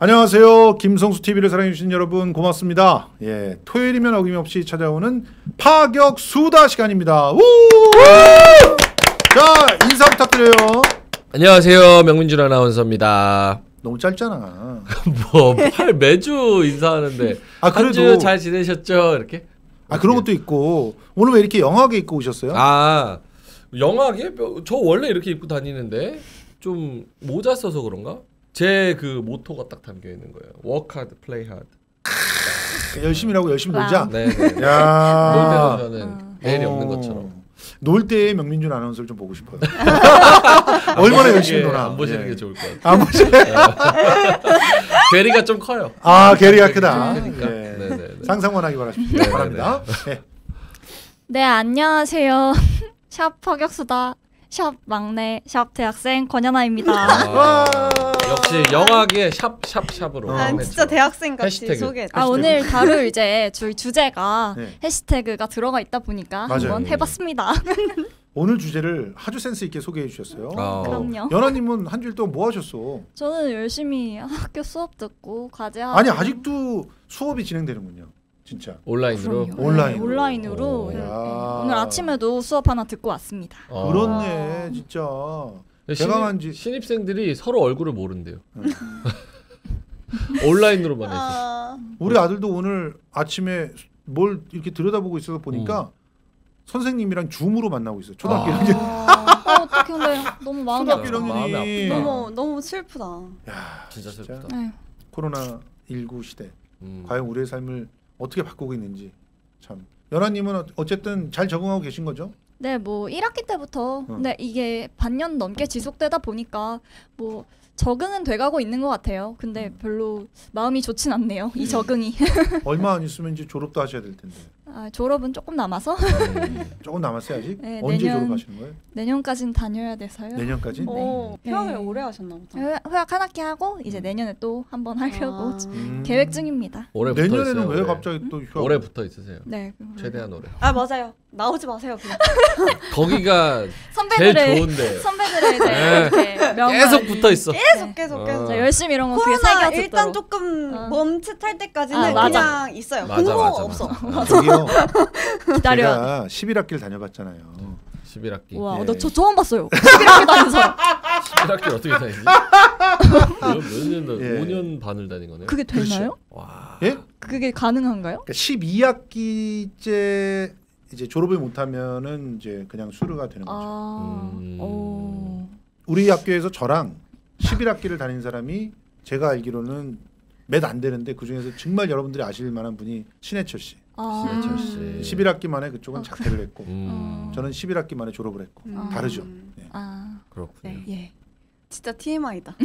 안녕하세요. 김성수 TV를 사랑해주신 여러분 고맙습니다. 예, 토요일이면 어김없이 찾아오는 파격 수다 시간입니다. 우! 자, 인사 부탁드려요. 안녕하세요. 명민준 아나운서입니다. 너무 짧잖아. 뭐 매주 인사하는데 한 주 잘 지내셨죠? 이렇게? 그런 것도 있고 오늘 왜 이렇게 영하게 입고 오셨어요? 영하게? 저 원래 이렇게 입고 다니는데 좀 모자 써서 그런가? 제 그 모토가 딱 담겨 있는 거예요. Work hard, play hard. 열심히 일하고 열심히 놀자. 네. 야. 놀 때는 저는 내일이 없는 것처럼. 놀 때 명민준 아나운서를 좀 보고 싶어요. 얼마나 열심히 노나. 안 보시는 게 좋을 것 같아요. 안 보시네. 괴리가 좀 커요. 괴리가 크다. 네. 상상만 하기 바랍니다. 네, 안녕하세요. 샵 파격수다. 샵 막내, 샵 대학생 권연아입니다. 역시 영하게 샵으로. 진짜 대학생 같이 소개. 오늘 다룰 이제 저희 주제가 해시태그가 들어가 있다 보니까 한번 해봤습니다. 오늘 주제를 아주 센스 있게 소개해 주셨어요. 그럼요. 연아님은 한 주일 동안 뭐 하셨어? 저는 열심히 학교 수업 듣고 과제하고. 아니 아직도 수업이 진행되는군요. 진짜 온라인으로? 온라인으로. 오늘 아침에도 수업 하나 듣고 왔습니다. 그렇네 진짜. 대강한지 신입생들이 서로 얼굴을 모른대요. 온라인으로만 해서. 우리 아들도 오늘 아침에 뭘 이렇게 들여다보고 있어서 보니까 선생님이랑 줌으로 만나고 있어요. 초등학교 1학년. 어떻게 근데 너무 마음이 아프다. 너무 슬프다. 야, 진짜 슬프다. 코로나 19 시대. 과연 우리의 삶을 어떻게 바꾸고 있는지 참. 연아님은 어쨌든 잘 적응하고 계신 거죠? 네, 뭐 1학기 때부터 근데 이게 반년 넘게 지속되다 보니까 뭐 적응은 돼가고 있는 것 같아요. 근데 별로 마음이 좋진 않네요. 이 적응이. 얼마 안 있으면 이제 졸업도 하셔야 될 텐데. 졸업은 조금 남아서. 조금 남았어요 아직? 네, 언제 졸업하시는 거예요? 내년까지는 다녀야 돼서요. 내년까지? 휴학을 오래 하셨나 보다. 휴학 한 학기 하고 이제 내년에 또 한번 하려고 계획 중입니다. 올해 내년에는 있어요, 왜 갑자기 또 휴학? 올해 붙어 있으세요. 네. 최대한 오래. 맞아요. 나오지 마세요 그냥. 거기가 선배들의 제일 좋은데. 선배들의 이제 계속 붙어 있어. 계속. 열심히 이런 거 코로나 새겨듣도록. 일단 조금 멈칫할 때까지는 그냥 있어요. 맞아. 없어. 저기요. 기다려. 제가 11학기를 다녀봤잖아요. 11학기. 와, 나 저 처음 봤어요. 11학기 다닌 사람. 11학기 어떻게 다니지? 몇 년, 5년 반을 다닌 거네요. 그게 되나요? 와. 예? 그게 가능한가요? 그러니까 12학기째 이제 졸업을 못하면은 이제 그냥 수료가 되는 거죠. 우리 학교에서 저랑 11학기를 다닌 사람이 제가 알기로는 몇 안 되는데 그 중에서 정말 여러분들이 아실 만한 분이 신해철 씨. 신해철 씨. 11학기 만에 그쪽은 자퇴를 했고 저는 11학기 만에 졸업을 했고 다르죠. 네. 그렇군요. 예. 진짜 TMI다.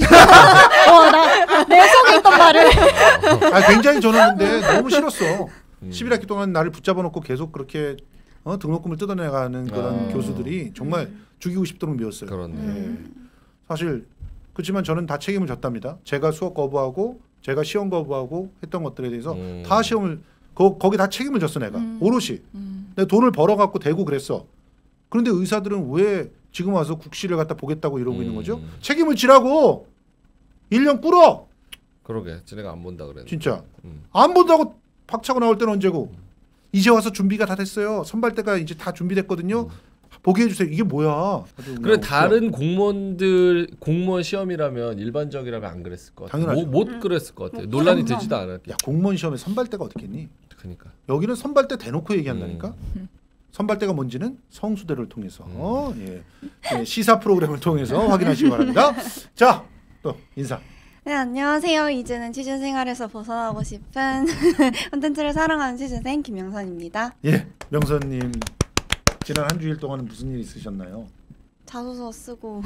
내 속에 있던 말을. 굉장히 저는 근데 너무 싫었어. 11학기 동안 나를 붙잡아 놓고 계속 그렇게 등록금을 뜯어내가는 그런 교수들이 정말 죽이고 싶도록 미웠어요. 그렇네. 사실 그렇지만 저는 다 책임을 졌답니다. 제가 수업 거부하고 제가 시험 거부하고 했던 것들에 대해서 다 시험을 거기 다 책임을 졌어 내가. 오롯이. 내가 돈을 벌어갖고 대고 그랬어. 그런데 의사들은 왜 지금 와서 국시를 갖다 보겠다고 이러고 있는 거죠? 책임을 지라고. 1년 꿇어. 그러게. 지네가 안 본다 그랬는데. 진짜. 안 본다고 박차고 나올 때는 언제고. 이제 와서 준비가 다 됐어요. 선발대가 이제 다 준비됐거든요. 보게 해주세요. 이게 뭐야? 그래 다른 공무원 시험이라면 일반적이라면 안 그랬을 것 같아. 당연하죠. 못 그랬을 것 같아. 논란이 되지도 않았겠지. 야 공무원 시험에 선발대가 어떻겠니? 그러니까. 여기는 선발대 대놓고 얘기한다니까. 선발대가 뭔지는 성수대를 통해서 시사 프로그램을 통해서 확인하시기 바랍니다. 자, 또 인사. 네, 안녕하세요. 이제는 취준생활에서 벗어나고 싶은 콘텐츠를 사랑하는 취준생 김명선입니다. 예, 명선님 지난 한 주일 동안은 무슨 일 있으셨나요? 자소서 쓰고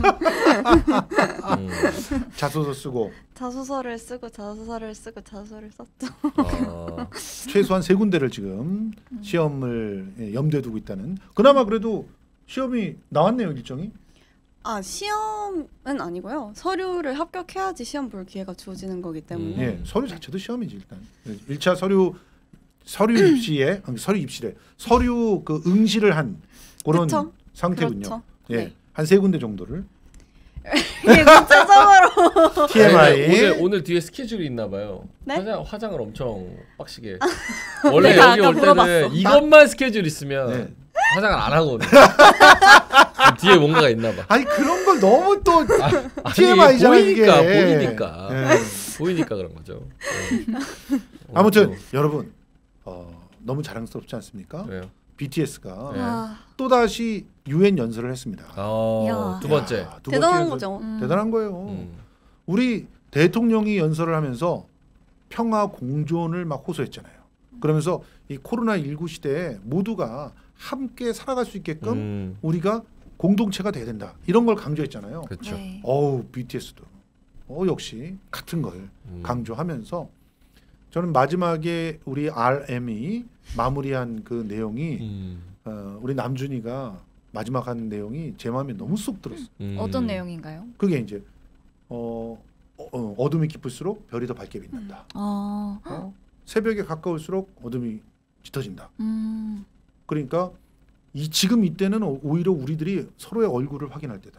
자소서 쓰고 자소서를 쓰고 자소서를 썼죠. 최소한 3군데를 지금 시험을 염두에 두고 있다는. 그나마 그래도 시험이 나왔네요 일정이. 시험은 아니고요. 서류를 합격해야지 시험 볼 기회가 주어지는 거기 때문에. 서류 자체도 시험이지 일단. 1차 서류 입시에 서류 그 응시를 한 그런 그쵸? 상태군요. 그렇죠. 한 3군데 정도를. 이게 구체적으로 TMI. 오늘 뒤에 스케줄이 있나 봐요. 네? 화장을 엄청 빡시게. 원래 내가 여기 아까 올 때는 물어봤어. 이것만 스케줄 있으면 네. 화장을 안 하거든요. 뒤에 뭔가가 있나 봐. 아니 그런 걸 너무 또 아니, TMI잖아 이게. 보이니까 네. 보이니까 그런 거죠. 네. 아무튼 여러분 너무 자랑스럽지 않습니까? 왜요? BTS가 네. 아, 또 다시 유엔 연설을 했습니다. 야. 두 번째. 두 대단한 번째 연설. 거죠. 대단한 거예요. 음. 우리 대통령이 연설을 하면서 평화 공존을 막 호소했잖아요. 그러면서 이 코로나19 시대에 모두가 함께 살아갈 수 있게끔 우리가 공동체가 돼야 된다. 이런 걸 강조했잖아요. 그렇죠. 네. BTS도 역시 같은 걸 강조하면서 저는 마지막에 우리 RM이 마무리한 그 내용이 우리 남준이가 마지막 한 내용이 제 마음에 너무 쏙 들었어. 어떤 내용인가요? 그게 이제 어둠이 깊을수록 별이 더 밝게 빛난다. 새벽에 가까울수록 어둠이 짙어진다. 그러니까 지금 이때는 오히려 우리들이 서로의 얼굴을 확인할 때다.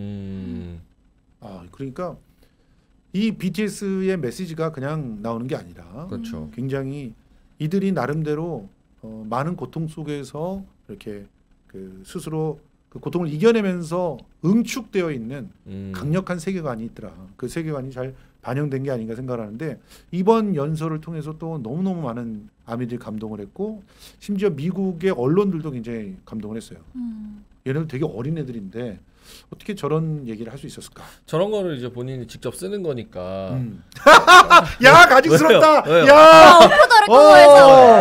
그러니까 이 BTS의 메시지가 그냥 나오는 게 아니라 그렇죠. 굉장히 이들이 나름대로 많은 고통 속에서 이렇게 그 스스로 그 고통을 이겨내면서 응축되어 있는 강력한 세계관이 있더라. 그 세계관이 잘 반영된 게 아닌가 생각하는데 이번 연설을 통해서 또 너무너무 많은 아미들이 감동을 했고 심지어 미국의 언론들도 굉장히 감동을 했어요. 얘네들 되게 어린 애들인데 어떻게 저런 얘기를 할 수 있었을까? 저런 거를 이제 본인이 직접 쓰는 거니까. 야 가증스럽다. 왜요? 야 오프더를 코어에서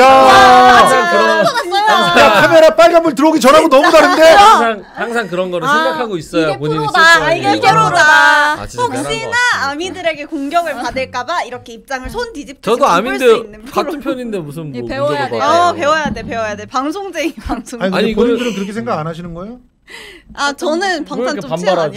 야 카메라 빨간불 들어오기 전하고 너무 다른데. 항상 그런 거를 생각하고 있어야 이게 본인이 쓸 프로다. 거 아니에요. 이게 프로다. 아, 진짜 대단한 거 혹시나 같습니다. 아미들에게 공격을 받을까봐 이렇게 입장을 손 뒤집듯이 저도 바꿀 수 있는 아민데 프로. 같은 편인데 무슨 예, 뭐 배워야 문제가 돼요. 많아요. 배워야 돼. 방송쟁이 방송. 아니, 아니, 본인들은 그렇게 생각 안 하시는 거예요? 저는 왜 방탄 이렇게 좀 취향 반발하지?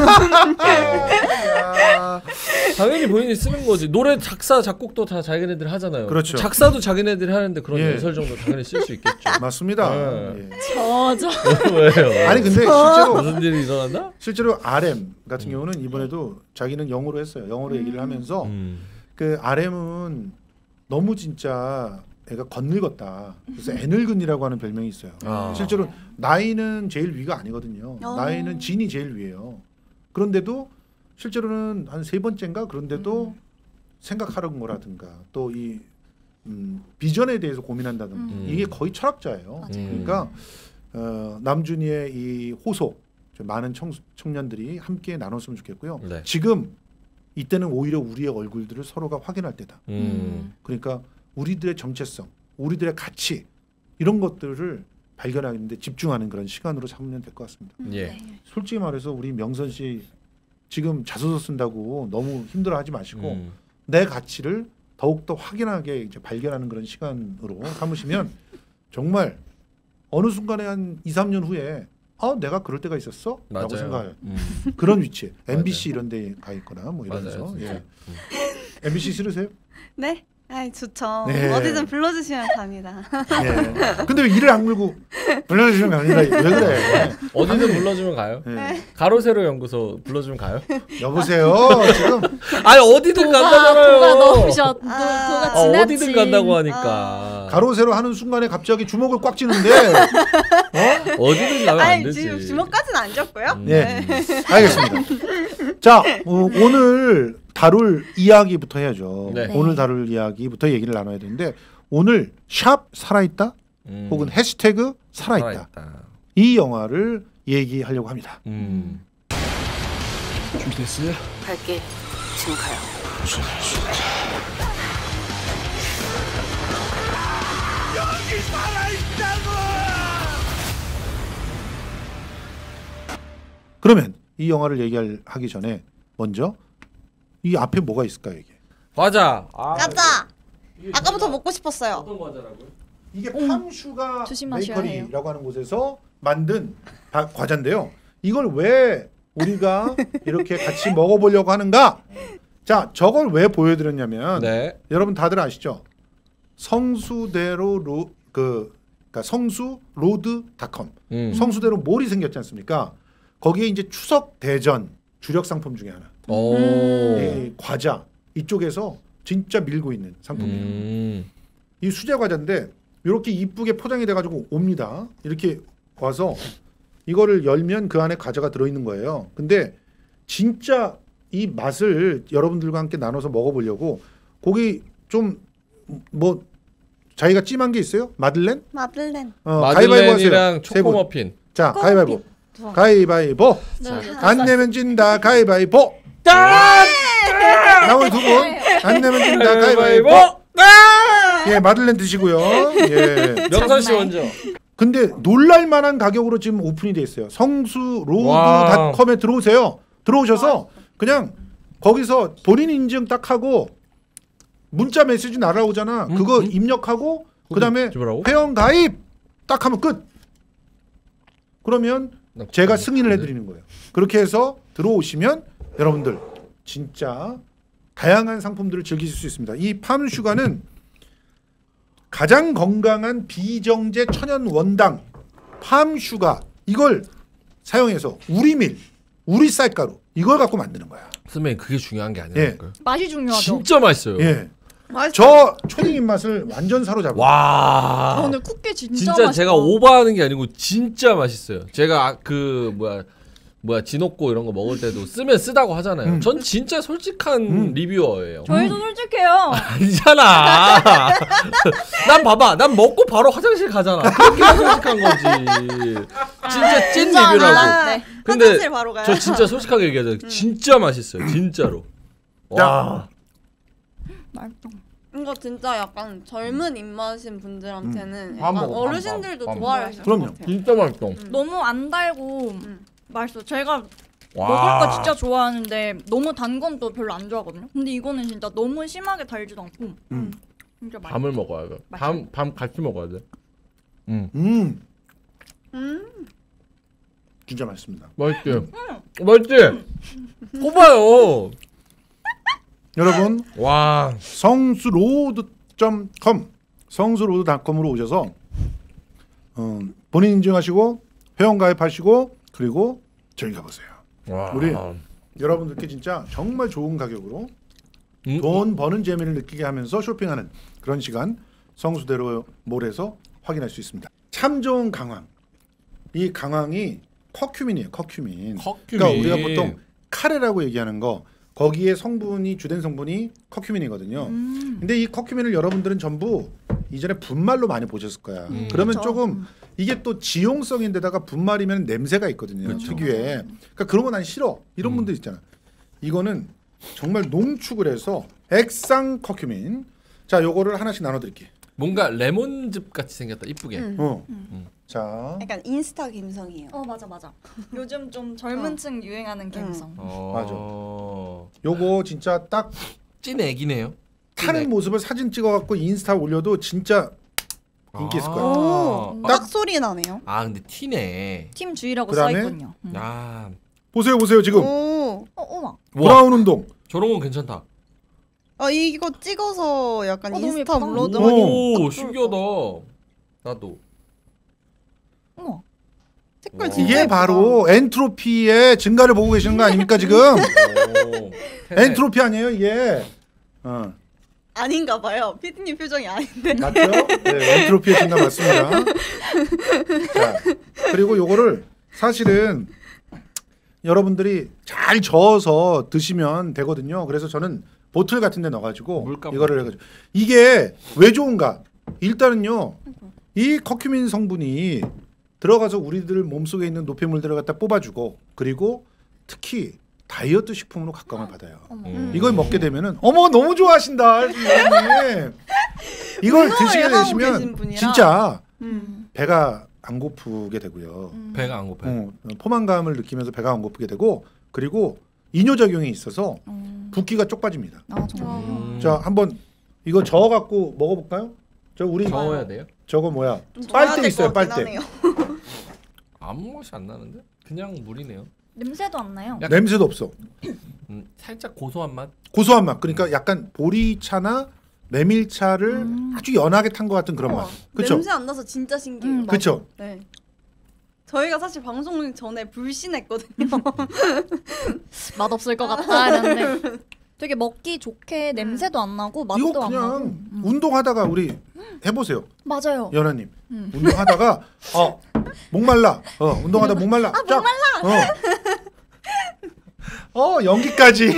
야. 당연히 본인이 쓰는 거지. 노래 작사 작곡도 다 자기네들이 하잖아요. 그렇죠. 작사도 자기네들이 하는데 그런 예. 연설 정도 당연히 쓸 수 있겠죠. 맞습니다. 네. 예. 저저 왜요? 아니 근데 무슨 일이 일어났나? 실제로 RM 같은 경우는 이번에도 자기는 영어로 했어요. 영어로 얘기를 하면서 그 RM은 너무 진짜 애가 건늙었다. 그래서 애늙은이라고 하는 별명이 있어요. 아. 실제로 나이는 제일 위가 아니거든요. 나이는 진이 제일 위예요. 그런데도 실제로는 한 세 번째인가 그런데도 생각하는 거라든가 또 이 비전에 대해서 고민한다든가 이게 거의 철학자예요. 그러니까 남준이의 이 호소 많은 청년들이 함께 나눴으면 좋겠고요. 네. 지금 이때는 오히려 우리의 얼굴들을 서로가 확인할 때다. 그러니까 우리들의 정체성, 우리들의 가치 이런 것들을 발견하는데 집중하는 그런 시간으로 삼으면 될 것 같습니다. 예. 솔직히 말해서 우리 명선 씨 지금 자소서 쓴다고 너무 힘들어하지 마시고 내 가치를 더욱더 확인하게 이제 발견하는 그런 시간으로 삼으시면 정말 어느 순간에 한 2, 3년 후에 내가 그럴 때가 있었어? 라고 맞아요. 생각해요. 그런 위치에 MBC 맞아요. 이런 데 가 있거나 뭐 이러면서 맞아요, 진짜. 예. MBC 싫으세요? 네. 좋죠. 네. 어디든 불러주시면 갑니다. 예. 근데 왜 이를 악물고 불러주시면 갑니다. 왜 그래? 어디든 불러주면 가요. 예. 가로세로 연구소 불러주면 가요. 여보세요. 지금 아니 어디든 간다잖아요. 도가 넣으셨 도가 지나친 어디든 간다고 하니까. 가로세로 하는 순간에 갑자기 주먹을 꽉 쥐는데 어디든 가면 안 되지. 지금 주먹까지는 안 졌고요. 예. 알겠습니다. 자, 오늘 다룰 이야기부터 해야죠. 네. 오늘 다룰 이야기부터 얘기를 나눠야 되는데 오늘 샵 살아있다 혹은 해시태그 살아있다. 이 영화를 얘기하려고 합니다. 준비됐어요? 갈게. 지금 가요. 그러면 이 영화를 얘기하기 전에 먼저 이 앞에 뭐가 있을까요 이게? 과자. 가자. 아까부터 먹고 싶었어요. 어떤 과자라고요? 이게 팜슈가 조심하셔야 베이커리라고 하는 곳에서 만든 과자인데요. 이걸 왜 우리가 이렇게 같이 먹어보려고 하는가? 자, 저걸 왜 보여드렸냐면 네. 여러분 다들 아시죠? 성수대로 그러니까 성수로드닷컴 성수대로 몰이 생겼지 않습니까? 거기에 이제 추석 대전 주력 상품 중에 하나. 이 과자 이쪽에서 진짜 밀고 있는 상품이에요. 이 수제 과자인데 이렇게 이쁘게 포장이 돼가지고 옵니다. 이렇게 와서 이거를 열면 그 안에 과자가 들어있는 거예요. 근데 진짜 이 맛을 여러분들과 함께 나눠서 먹어보려고 거기 좀 뭐 자기가 찜한 게 있어요? 마들렌? 마들렌. 가위바위보 하세요. 마들렌이랑 세 분. 초코머핀. 자 가위바위보. 가위바위보. 안 내면 진다. 가위바위보. 나머지 두 분. 안 내면 진다. 가위바위보. 예, 마들렌 드시고요. 예. 명선 씨 먼저. 근데 놀랄만한 가격으로 지금 오픈이 돼 있어요. 성수로드닷컴에 들어오세요. 들어오셔서 그냥 거기서 본인 인증 딱 하고 문자 메시지 날아오잖아. 그거 입력하고 그다음에 회원 가입 딱 하면 끝. 그러면 제가 승인을 해드리는 거예요. 그렇게 해서 들어오시면 여러분들 진짜 다양한 상품들을 즐기실 수 있습니다. 이 팜슈가는 가장 건강한 비정제 천연 원당 팜슈가 이걸 사용해서 우리밀, 우리 쌀가루 이걸 갖고 만드는 거야. 선배님 그게 중요한 게 아니라니까요. 맛이 중요하죠. 진짜 맛있어요. 예. 저 초딩 입맛을 완전 사로잡아요. 와. 오늘 쿠키 진짜 진짜 맛있다. 제가 오버하는 게 아니고 진짜 맛있어요. 제가 그 뭐야 지노코 이런 거 먹을 때도 쓰면 쓰다고 하잖아요. 전 진짜 솔직한 리뷰어예요. 저희도 솔직해요. 아니잖아. 난 봐봐. 난 먹고 바로 화장실 가잖아. 그렇게 솔직한 거지. 진짜 찐 리뷰라고. 네. 근데 화장실 바로 가요. 저 진짜 솔직하게 얘기하자. 진짜 맛있어요. 진짜로. 와. 맛있다. 이거 진짜 약간 젊은 입맛인 분들한테는 밥 약간 먹어, 밥, 어르신들도 밥, 밥. 좋아하실 그럼요. 것 같아요. 진짜 맛있어. 너무 안 달고 맛있어. 제가 와. 먹을 거 진짜 좋아하는데 너무 단 건 또 별로 안 좋아하거든요. 근데 이거는 진짜 너무 심하게 달지도 않고 진짜 맛있어. 밤을 먹어야 돼. 밤 같이 먹어야 돼. 진짜 맛있습니다. 맛있지. 맛있지. 꼽아요. 여러분 와. 성수로드.com 성수로드닷컴으로 오셔서 본인 인증하시고 회원 가입하시고 그리고 즐겨보세요. 와. 우리 여러분들께 진짜 정말 좋은 가격으로 돈 버는 재미를 느끼게 하면서 쇼핑하는 그런 시간 성수대로 몰에서 확인할 수 있습니다. 참 좋은 강황. 이 강황이 커큐민이에요. 커큐민. 그러니까 우리가 보통 카레라고 얘기하는 거 거기에 성분이 주된 성분이 커큐민이거든요. 근데 이 커큐민을 여러분들은 전부 이전에 분말로 많이 보셨을 거야. 그러면 그렇죠. 조금 이게 또 지용성인데다가 분말이면 냄새가 있거든요. 그렇죠. 특유의. 그러니까 그런 거 난 싫어. 이런 분들 있잖아. 이거는 정말 농축을 해서 액상 커큐민. 자, 요거를 하나씩 나눠드릴게. 뭔가 레몬즙 같이 생겼다. 이쁘게. 자, 약간 인스타 감성이에요. 맞아. 요즘 좀 젊은 층 유행하는 감성. 맞아. 요거 진짜 딱 찐 애기네요. 타는 모습을 사진 찍어갖고 인스타 올려도 진짜 인기 있을 거야. 오, 딱- 딱 소리 나네요. 아 근데 티네. 팀 주의라고 그다음에? 써있군요. 아 보세요 지금 오, 어머. 와 브라운 운동. 저런 건 괜찮다. 이거 찍어서 약간 너무 인스타 예쁘다. 업로드하기. 오 신기하다. 나도. 어머. 색깔 와. 진짜 이게 예쁘다. 바로 엔트로피의 증가를 보고 계시는 거 아닙니까 지금? 오, 엔트로피 아니에요 이게? 아닌가 봐요. 피디님 표정이 아닌데. 맞죠? 네, 엔트로피의 증가 맞습니다. 자, 그리고 요거를 사실은 여러분들이 잘 저어서 드시면 되거든요. 그래서 저는 보틀 같은 데 넣어가지고 물감 이거를 해가지고 이게 왜 좋은가? 일단은요 이 커큐민 성분이 들어가서 우리들 몸속에 있는 노폐물들을 갖다 뽑아주고 그리고 특히 다이어트 식품으로 각광을 받아요. 이걸 먹게 되면은 어머 너무 좋아하신다. 이걸 드시게 운동을 하고 되시면 계신 분이라. 진짜 배가 안 고프게 되고요. 배가 안 고파요. 포만감을 느끼면서 배가 안 고프게 되고 그리고 이뇨작용이 있어서 붓기가 쪽 빠집니다. 정말. 자 한번 이거 저어 갖고 먹어볼까요? 저 우리 저어야 돼요? 저거 뭐야? 좀 좋아야 빨대 될것 있어요 같긴 빨대. 하네요. 아무 맛이 안 나는데? 그냥 물이네요. 냄새도 안 나요. 약간- 냄새도 없어. 살짝 고소한 맛. 고소한 맛. 그러니까 약간 보리차나 메밀차를 아주 연하게 탄 것 같은 그런 맛. 그렇죠? 냄새 안 나서 진짜 신기해요. 그렇죠. 네. 저희가 사실 방송 전에 불신했거든요. 맛없을 것 같다 이랬는데 되게 먹기 좋게 냄새도 안 나고 맛도 이거 안 나고. 그냥 운동하다가 우리 해보세요. 맞아요. 연아님 운동하다가 목말라 운동하다 목말라 쫙 연기까지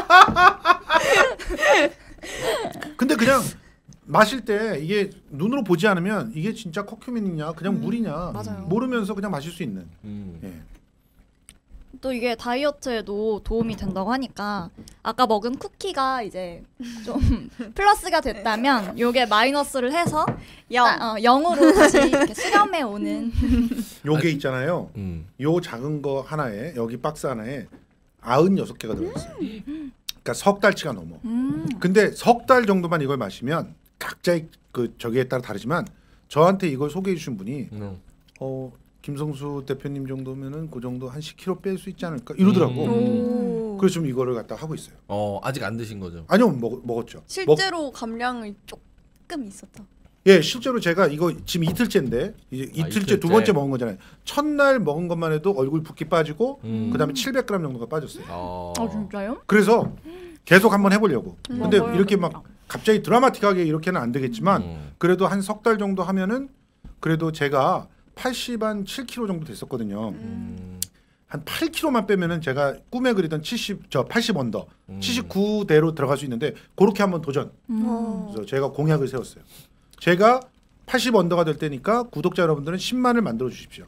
근데 그냥 마실 때 이게 눈으로 보지 않으면 이게 진짜 커큐민이냐 그냥 물이냐 맞아요. 모르면서 그냥 마실 수 있는 예. 또 이게 다이어트에도 도움이 된다고 하니까 아까 먹은 쿠키가 이제 좀 플러스가 됐다면 요게 마이너스를 해서 0으로 다시 이렇게 수렴해 오는 요게 있잖아요. 요 작은 거 하나에 여기 박스 하나에 96개가 들어있어요. 그러니까 석 달치가 넘어. 근데 석 달 정도만 이걸 마시면 각자의 그 저기에 따라 다르지만 저한테 이걸 소개해 주신 분이 김성수 대표님 정도면은 그 정도 한 10kg 뺄 수 있지 않을까 이러더라고. 그래서 지금 이거를 갖다 하고 있어요. 아직 안 드신 거죠? 아니요 먹었죠. 실제로 감량이 조금 있었죠. 예, 실제로 제가 이거 지금 이틀째인데 이제 이틀째 두 번째 먹은 거잖아요. 첫날 먹은 것만 해도 얼굴 붓기 빠지고 그다음에 700g 정도가 빠졌어요. 진짜요? 그래서 계속 한번 해보려고. 근데 이렇게 막 갑자기 드라마틱하게 이렇게는 안 되겠지만 그래도 한 석 달 정도 하면은 그래도 제가 80한 7kg 정도 됐었거든요. 한 8kg만 빼면은 제가 꿈에 그리던 80 언더, 79대로 들어갈 수 있는데 그렇게 한번 도전. 그래서 제가 공약을 세웠어요. 제가 80 언더가 될 때니까 구독자 여러분들은 10만을 만들어 주십시오.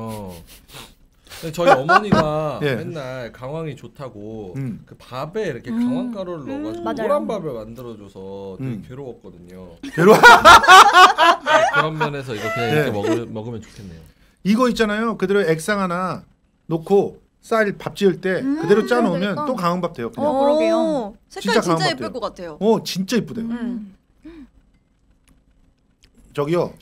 저희 어머니가 예. 맨날 강황이 좋다고 그 밥에 이렇게 강황가루를 넣어가지고 맞아요. 노란 밥을 만들어줘서 되게 괴로웠거든요. 그런 면에서 이거 그냥 이렇게 먹으면 좋겠네요. 이거 있잖아요. 그대로 액상 하나 놓고 쌀 밥 지을 때 그대로 짜 놓으면 되겠다. 또 강황밥 돼요. 그냥. 그러게요. 색깔 진짜 진짜 강한 예쁠 것 것 같아요. 진짜 이쁘대요. 저기요.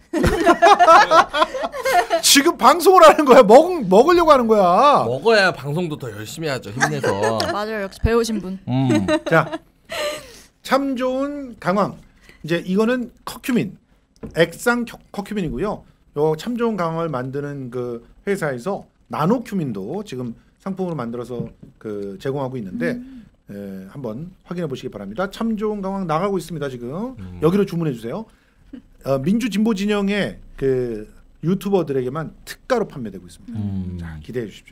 지금 방송을 하는 거야. 먹으려고 하는 거야. 먹어야 방송도 더 열심히 하죠. 힘내서. 맞아요. 역시 배우신 분. 자, 참 좋은 강황. 이제 이거는 커큐민, 액상 커큐민이고요. 요 참 좋은 강황을 만드는 그 회사에서 나노큐민도 지금 상품으로 만들어서 그 제공하고 있는데 한번 확인해 보시기 바랍니다. 참 좋은 강황 나가고 있습니다. 지금 여기로 주문해 주세요. 민주 진보 진영의 그 유튜버들에게만 특가로 판매되고 있습니다. 자, 기대해 주십시오.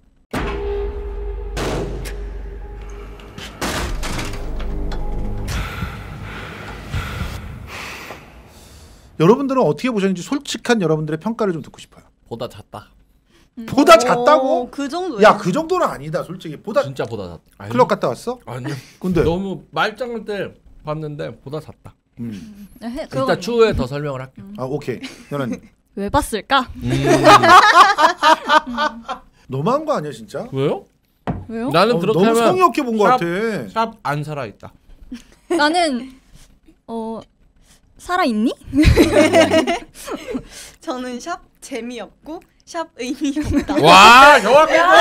여러분들은 어떻게 보셨는지 솔직한 여러분들의 평가를 좀 듣고 싶어요. 보다 잤다. 보다 잤다고? 그 정도예요? 야, 그 정도는 아니다. 솔직히 보다 진짜 보다 잤다. 클럽 갔다 왔어? 아니요. 근데 너무 말짱할 때 봤는데 보다 잤다. 그거 이따 추후에 더 설명을 할게요. 오케이. 연아님. 왜 봤을까? 너무한 거 아니야 진짜? 왜요? 왜요? 나는 그렇게 너무 하면 성의 없게 본 거 같아. 샵 안 살아 있다. 나는 살아있니? 저는 샵 재미없고 샵 의미 없다. 와, 정확했어.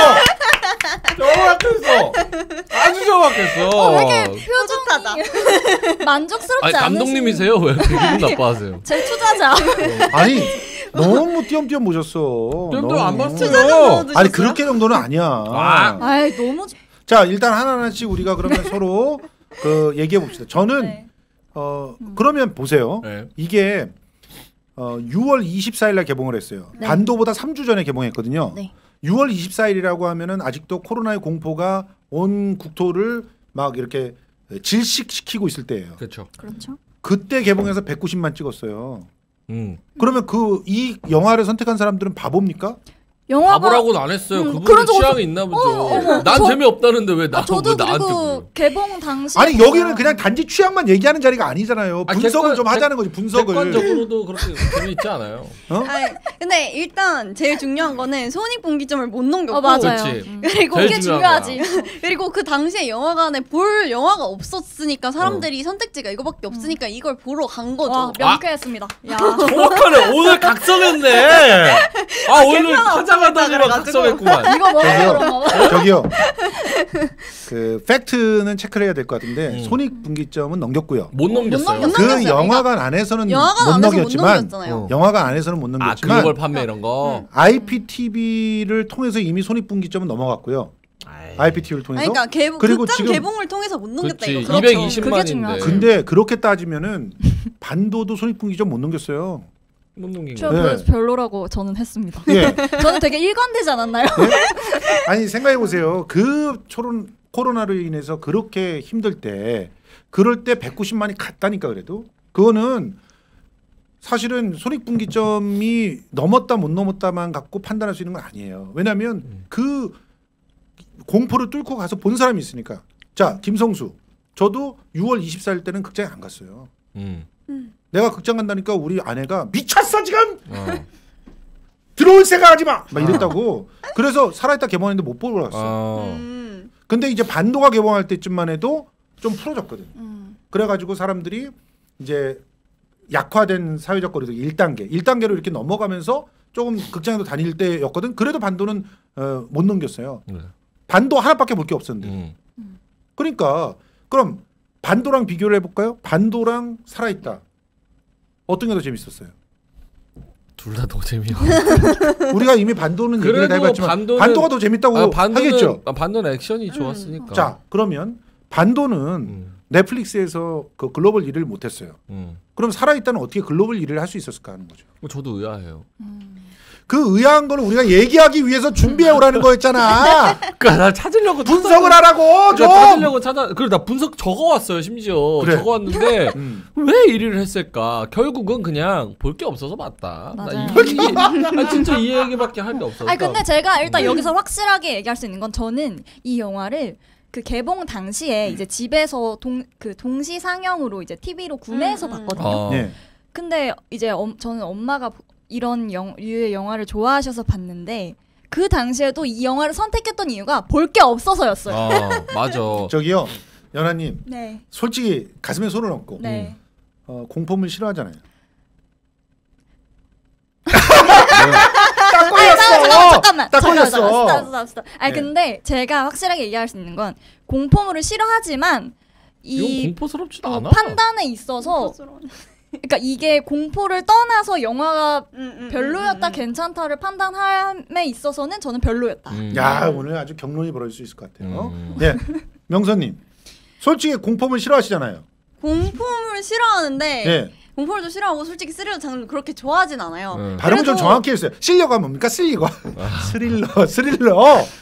정확했어. 아주 정확했어. 왜 이렇게 뿌듯하다. 표정이 만족스럽지 아니, 않으신 감독님이세요? 왜 이렇게 기분 나빠하세요? 제 투자자. 아니 너무 띄엄띄엄 보셨어. 띄엄띄엄 너무. 안 봤어요. 투자자 아니 그렇게 정도는 아니야. 아이 너무 자 일단 하나하나씩 우리가 그러면 서로 그 얘기해 봅시다. 저는 네. 그러면 보세요. 네. 이게 6월 24일 날 개봉을 했어요. 네. 반도보다 3주 전에 개봉했거든요. 네. 6월 24일이라고 하면은 아직도 코로나의 공포가 온 국토를 막 이렇게 질식시키고 있을 때예요. 그렇죠. 그렇죠. 그때 개봉해서 190만 찍었어요. 그러면 이 영화를 선택한 사람들은 바보입니까? 영화가 바보라고는 안 했어요. 그분의 그런 적 취향이 있나 보죠. 어머, 난 재미없다는데 왜 저도 나한테 그리고 그래요? 개봉 당시 아니 여기는 그냥 단지 취향만 얘기하는 자리가 아니잖아요. 아, 분석을 좀 하자는 거지. 분석을. 객관적으로도 그렇게 재미있지 않아요. 아니, 근데 일단 제일 중요한 거는 손익분기점을 못 넘겼고 맞아요. 그렇지. 그리고 제일 그게 중요한 중요하지. 그리고 그 당시에 영화관에 볼 영화가 없었으니까 사람들이 선택지가 이거밖에 없으니까 이걸 보러 간 거죠. 와 명쾌했습니다. 야. 정확하네. 오늘 각성했네. 아 오늘 화장 하나만 더 지금 각성했구만. 이거 먹어서 그런가 봐. 저기요. 그 팩트는 체크를 해야 될 것 같은데 손익분기점은 넘겼고요. 못 넘겼어요. 못 그 넘겼어요. 영화관 안에서는 영화관 못 안에서 못 넘겼지만 넘겼잖아요. 영화관 안에서는 못 아 넘겼지만 글로벌 판매 이런 거. IPTV를 통해서 이미 손익분기점은 넘어갔고요. IPTV를 통해서. 아니, 그러니까 그리고 극장 지금 개봉을 통해서 못 넘겼다 그렇지. 이거. 그렇죠. 220만인데. 중요하죠. 근데 그렇게 따지면은 반도도 손익분기점 못 넘겼어요. 못 넘긴 저 거. 네. 그래서 별로라고 저는 했습니다. 예. 저는 되게 일관되지 않았나요? 아니 생각해 보세요. 그 코로나로 인해서 그렇게 힘들 때 그럴 때 190만이 갔다니까 그래도 그거는 사실은 손익분기점이 넘었다 못 넘었다만 갖고 판단할 수 있는 건 아니에요. 왜냐하면 그 공포를 뚫고 가서 본 사람이 있으니까. 자 김성수 저도 6월 24일 때는 극장에 안 갔어요. 내가 극장 간다니까 우리 아내가 미쳤어 지금 들어올 생각하지 마 막 이랬다고. 그래서 살아있다 개봉했는데 못 보러 갔어. 근데 이제 반도가 개봉할 때쯤만 해도 좀 풀어졌거든. 그래가지고 사람들이 이제 약화된 사회적 거리도 1단계로 이렇게 넘어가면서 조금 극장에도 다닐 때였거든. 그래도 반도는 못 넘겼어요. 반도 하나밖에 볼 게 없었는데. 그러니까 그럼 반도랑 비교를 해볼까요? 반도랑 살아있다. 어떤 게 더 재밌었어요? 둘 다 너무 재미없어. 우리가 이미 반도는 얘기를 다 해봤지만 반도가 더 재밌다고 하겠죠. 반도는 액션이 좋았으니까. 자 그러면 반도는 넷플릭스에서 그 글로벌 1위를 못했어요. 그럼 살아있다는 어떻게 글로벌 1위를 할 수 있었을까 하는 거죠. 저도 의아해요. 그 의아한 거는 우리가 얘기하기 위해서 준비해 오라는 거였잖아. 그러니까 나 찾으려고 분석을 하라고 좀. 찾으려고 그래 나 분석 적어왔어요 심지어. 그래. 적어왔는데 왜 1위를 했을까? 결국은 그냥 볼 게 없어서 맞다. 맞아요. 나 진짜 이 얘기밖에 할 게 없어. 아니 근데 제가 일단 여기서 확실하게 얘기할 수 있는 건 저는 이 영화를 그 개봉 당시에 이제 집에서 동시 상영으로 이제 TV로 구매해서 봤거든요. 네. 근데 이제 저는 엄마가 이런 류의 영화를 좋아하셔서 봤는데 그 당시에도 이 영화를 선택했던 이유가 볼 게 없어서였어요. 맞아. 저기요 연하님 네. 솔직히 가슴에 손을 얹고 네. 공포물 싫어하잖아요. 잠깐만. 딱 걸렸어. 스탑. 아니 네. 근데 제가 확실하게 얘기할 수 있는 건 공포물을 싫어하지만 이건 이 공포스럽지도 않아. 판단에 있어서 그러니까 이게 공포를 떠나서 영화가 별로였다 괜찮다를 판단함에 있어서는 저는 별로였다. 야 오늘 아주 경론이 벌어질 수 있을 것 같아요. 네 명선님 솔직히 공포물 싫어하시잖아요. 공포물 싫어하는데 네. 공포물도 싫어하고 솔직히 스릴러 장르 그렇게 좋아하진 않아요. 발음을 좀 그래도- 정확히 했어요. 실려가 뭡니까? 스릴러. 스릴러.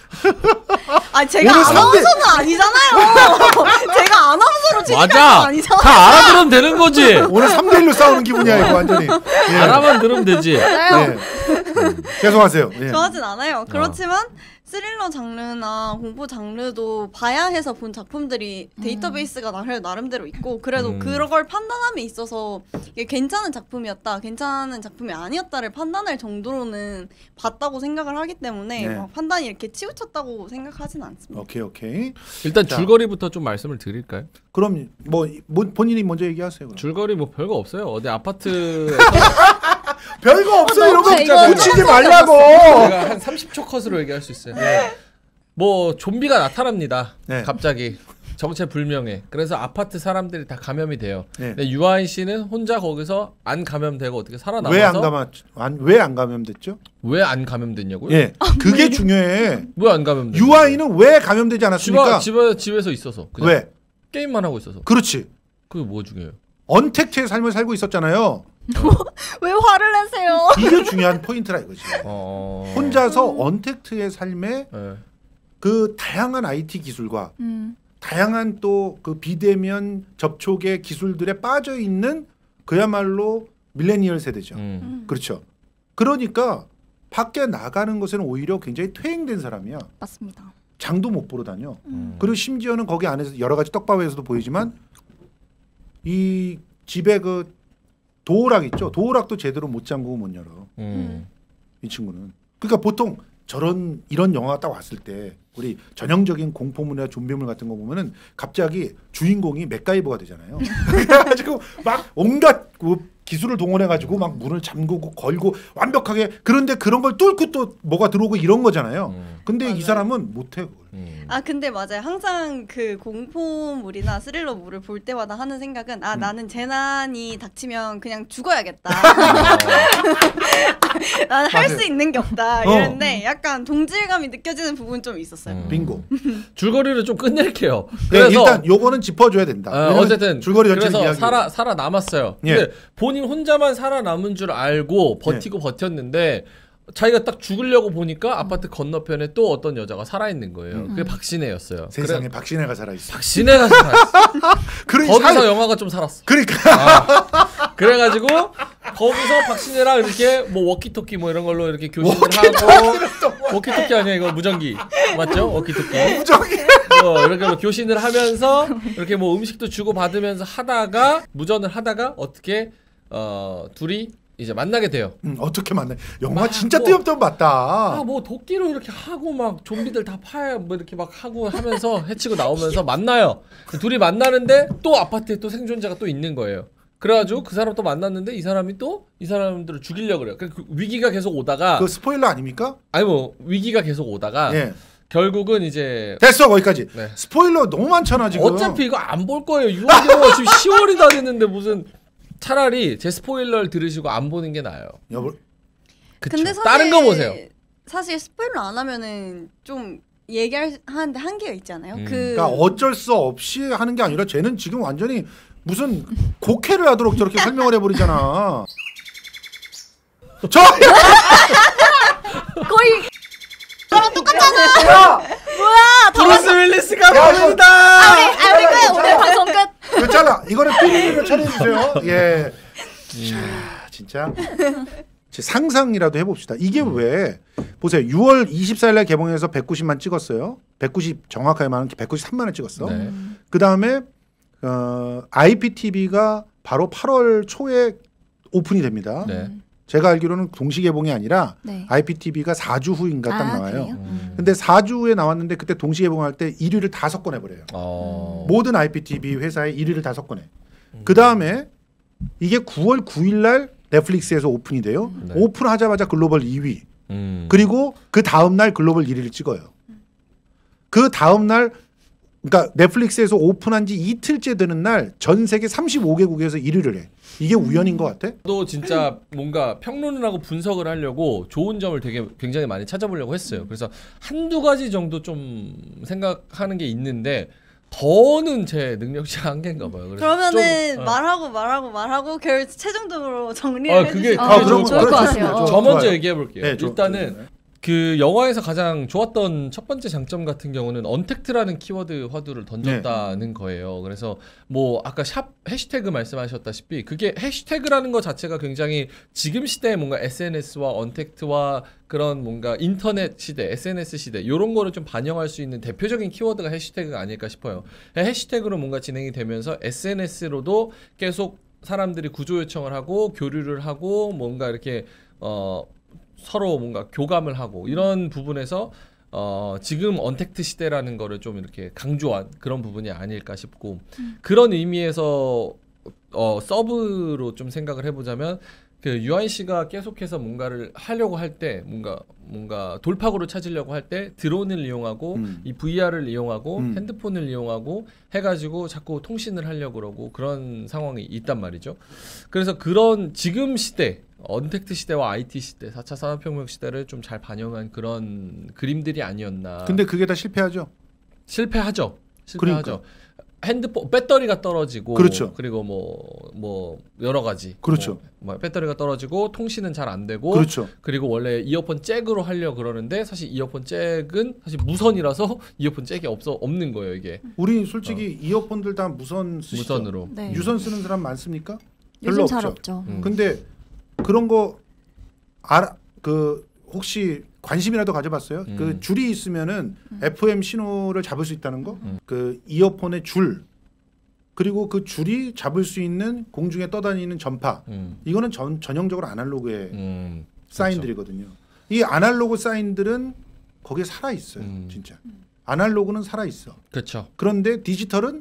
아 제가 오늘 아나운서는 아니잖아요. 제가 아나운서로 취직한 건 맞아. 아니잖아요. 다 알아들으면 되는 거지. 오늘 3대1로 싸우는 기분이야 이거 완전히. 예. 알아만 들으면 되지. 네. 계속하세요. 예. 좋아하진 않아요. 그렇지만 스릴러 장르나 공포 장르도 봐야 해서 본 작품들이 데이터베이스가 나름대로 있고 그래도 그걸 판단함에 있어서 이게 괜찮은 작품이었다, 괜찮은 작품이 아니었다를 판단할 정도로는 봤다고 생각을 하기 때문에 네. 막 판단이 이렇게 치우쳤다고 생각하진 않습니다. 오케이. 일단 자. 줄거리부터 좀 말씀을 드릴까요? 그럼 뭐 본인이 먼저 얘기하세요. 그럼. 줄거리 뭐 별거 없어요. 어디 아파트 별거 없어 이런 거 이거 붙이지 말라고. 제가 한 30초 컷으로 얘기할 수 있어요. 뭐 좀비가 나타납니다. 네. 갑자기 정체불명의. 그래서 아파트 사람들이 다 감염이 돼요. 네. 근데 유아인 씨는 혼자 거기서 안 감염되고 어떻게 살아남아서 왜 안 감염됐죠? 왜 안 감염됐냐고요? 예, 그게 중요해. 왜 안 감염됐? 유아인은 왜 감염되지 않았습니까? 집에서 있어서 그냥 왜? 게임만 하고 있어서. 그렇지. 그게 뭐 중요해요? 언택트의 삶을 살고 있었잖아요. 왜 화를 내세요? 이게 중요한 포인트라 이거지. 혼자서 언택트의 삶에 네. 그 다양한 IT 기술과 다양한 또 그 비대면 접촉의 기술들에 빠져 있는 그야말로 밀레니얼 세대죠. 그렇죠. 그러니까 밖에 나가는 것에는 오히려 굉장히 퇴행된 사람이야. 맞습니다. 장도 못 보러 다녀. 그리고 심지어는 거기 안에서 여러 가지 떡밥에서도 보이지만 이 집에 그 도어락 있죠. 도어락도 제대로 못 잠그고 못 열어. 이 친구는. 그러니까 보통 이런 영화가 딱 왔을 때 우리 전형적인 공포물이나 좀비물 같은 거 보면은 갑자기 주인공이 맥가이버가 되잖아요. 그래가지고 막 온갖 기술을 동원해가지고 막 문을 잠그고 걸고 완벽하게 그런데 그런 걸 뚫고 또 뭐가 들어오고 이런 거잖아요. 근데 맞아요. 이 사람은 못해 그걸. 아 근데 맞아요. 항상 그 공포물이나 스릴러물을 볼 때마다 하는 생각은 나는 재난이 닥치면 그냥 죽어야겠다. 나는 할 수 있는 게 없다. 이랬는데 약간 동질감이 느껴지는 부분 좀 있었어요. 빙고. 줄거리를 좀 끝낼게요. 네, 그래서 일단 요거는 짚어줘야 된다. 왜냐면 어쨌든 줄거리 전체 그래서 이야기. 살아남았어요. 예. 근데 본인 혼자만 살아남은 줄 알고 버티고 버텼는데 자기가 딱 죽으려고 보니까 아파트 건너편에 또 어떤 여자가 살아있는 거예요. 그게 박신혜였어요. 세상에 박신혜가 살아있어. 박신혜가 살아있어. 거기서 영화가 좀 살았어. 그러니까 그래가지고 거기서 박신혜랑 이렇게 뭐 워키토키 뭐 이런 걸로 이렇게 교신을 하고 워키토키 아니야 이거 무전기 맞죠? 워키토키 무정이 이렇게 뭐 교신을 하면서 이렇게 뭐 음식도 주고 받으면서 하다가 무전을 하다가 어떻게 둘이 이제 만나게 돼요. 어떻게 만나? 영화 막 진짜 뭐- 띄엄띄엄 봤다. 뭐 도끼로 이렇게 하고 막 좀비들 다 파야 뭐 이렇게 막 하고 하면서 해치고 나오면서 만나요. 둘이 만나는데 또 아파트에 또 생존자가 또 있는 거예요. 그래가지고 그 사람 또 만났는데 이 사람이 또 이 사람들을 죽이려고 그래요. 그 위기가 계속 오다가 그 스포일러 아닙니까? 아니 뭐 위기가 계속 오다가 예. 결국은 이제 됐어 거기까지. 네. 스포일러 너무 많잖아 지금. 어차피 이거 안 볼 거예요. 6월이고 지금 10월이 다 됐는데 무슨 차라리 제 스포일러를 들으시고 안 보는 게 나아요. 여보. 그쵸? 근데 사실 다른 거 보세요. 사실 스포일러 안 하면은 좀 얘기하는데 한계가 있잖아요. 그러니까 어쩔 수 없이 하는 게 아니라 쟤는 지금 완전히 무슨 곡해를 하도록 저렇게 설명을 해버리잖아. 저 거의 저랑 똑같잖아. 뭐야? 브루스 윌리스가 야, 보인다. 우리 끝. 오늘 방송 끝. 이거 잘라. 이거는 삐리로 처리해주세요. 예. 자, 진짜 상상이라도 해봅시다. 이게 왜 보세요. 6월 24일날 개봉해서 190만 찍었어요. 190 정확하게 말하면 193만을 찍었어. 네. 그 다음에 IPTV가 바로 8월 초에 오픈이 됩니다. 네. 제가 알기로는 동시 개봉이 아니라 네. IPTV가 4주 후인가 딱 나와요. 그래요? 근데 4주 후에 나왔는데 그때 동시 개봉할 때 1위를 다 섞어내버려요. 모든 IPTV 회사에 1위를 다 섞어내. 그 다음에 이게 9월 9일날 넷플릭스에서 오픈이 돼요. 네. 오픈하자마자 글로벌 2위. 음. 그리고 그 다음날 글로벌 1위를 찍어요. 그 다음날 그러니까 넷플릭스에서 오픈한 지 이틀째 되는 날 전 세계 35개국에서 1위를 해. 이게 우연인 것 같아? 또 진짜 뭔가 평론을 하고 분석을 하려고 좋은 점을 되게 굉장히 많이 찾아보려고 했어요. 그래서 한두 가지 정도 좀 생각하는 게 있는데 더는 제 능력치 한계인가 봐요. 그래서 그러면은 좀, 말하고 최종적으로 정리를 그게 해주시면 아, 좋을 좋을 것 같아요. 저 먼저 얘기해 볼게요. 네, 일단은 그 영화에서 가장 좋았던 첫 번째 장점 같은 경우는 언택트라는 키워드 화두를 던졌다는 거예요. 그래서 뭐 아까 샵 해시태그 말씀하셨다시피 그게 해시태그라는 것 자체가 굉장히 지금 시대에 뭔가 SNS와 언택트와 그런 뭔가 인터넷 시대, SNS 시대 이런 거를 좀 반영할 수 있는 대표적인 키워드가 해시태그가 아닐까 싶어요. 해시태그로 뭔가 진행이 되면서 SNS로도 계속 사람들이 구조 요청을 하고 교류를 하고 뭔가 이렇게 서로 뭔가 교감을 하고 이런 부분에서 지금 언택트 시대라는 거를 좀 이렇게 강조한 그런 부분이 아닐까 싶고 그런 의미에서 서브로 좀 생각을 해보자면 그 유한 씨가 계속해서 뭔가를 하려고 할 때 뭔가 돌파구를 찾으려고 할 때 드론을 이용하고 이 VR을 이용하고 핸드폰을 이용하고 해가지고 자꾸 통신을 하려고 그러고 그런 상황이 있단 말이죠. 그래서 그런 지금 시대 언택트 시대와 IT 시대 4차 산업혁명 시대를 좀 잘 반영한 그런 그림들이 아니었나. 근데 그게 다 실패하죠. 실패하죠. 그러니까. 핸드폰 배터리가 떨어지고 그렇죠. 그리고 뭐 여러 가지 그렇죠. 뭐 배터리가 떨어지고 통신은 잘 안 되고 그렇죠. 그리고 원래 이어폰 잭으로 하려고 그러는데 사실 이어폰 잭은 사실 무선이라서 이어폰 잭이 없는 거예요, 이게. 우리 솔직히 이어폰들 다 무선 쓰시죠? 무선으로. 네. 유선 쓰는 사람 많습니까? 요즘 별로 잘 없죠. 없죠. 근데 그런 거 혹시 관심이라도 가져봤어요? 그 줄이 있으면은 FM 신호를 잡을 수 있다는 거? 그 이어폰의 줄 그리고 그 줄이 잡을 수 있는 공중에 떠다니는 전파 이거는 전형적으로 아날로그의 사인들이거든요. 이 아날로그 사인들은 거기에 살아 있어요, 진짜. 아날로그는 살아 있어. 그렇죠. 그런데 디지털은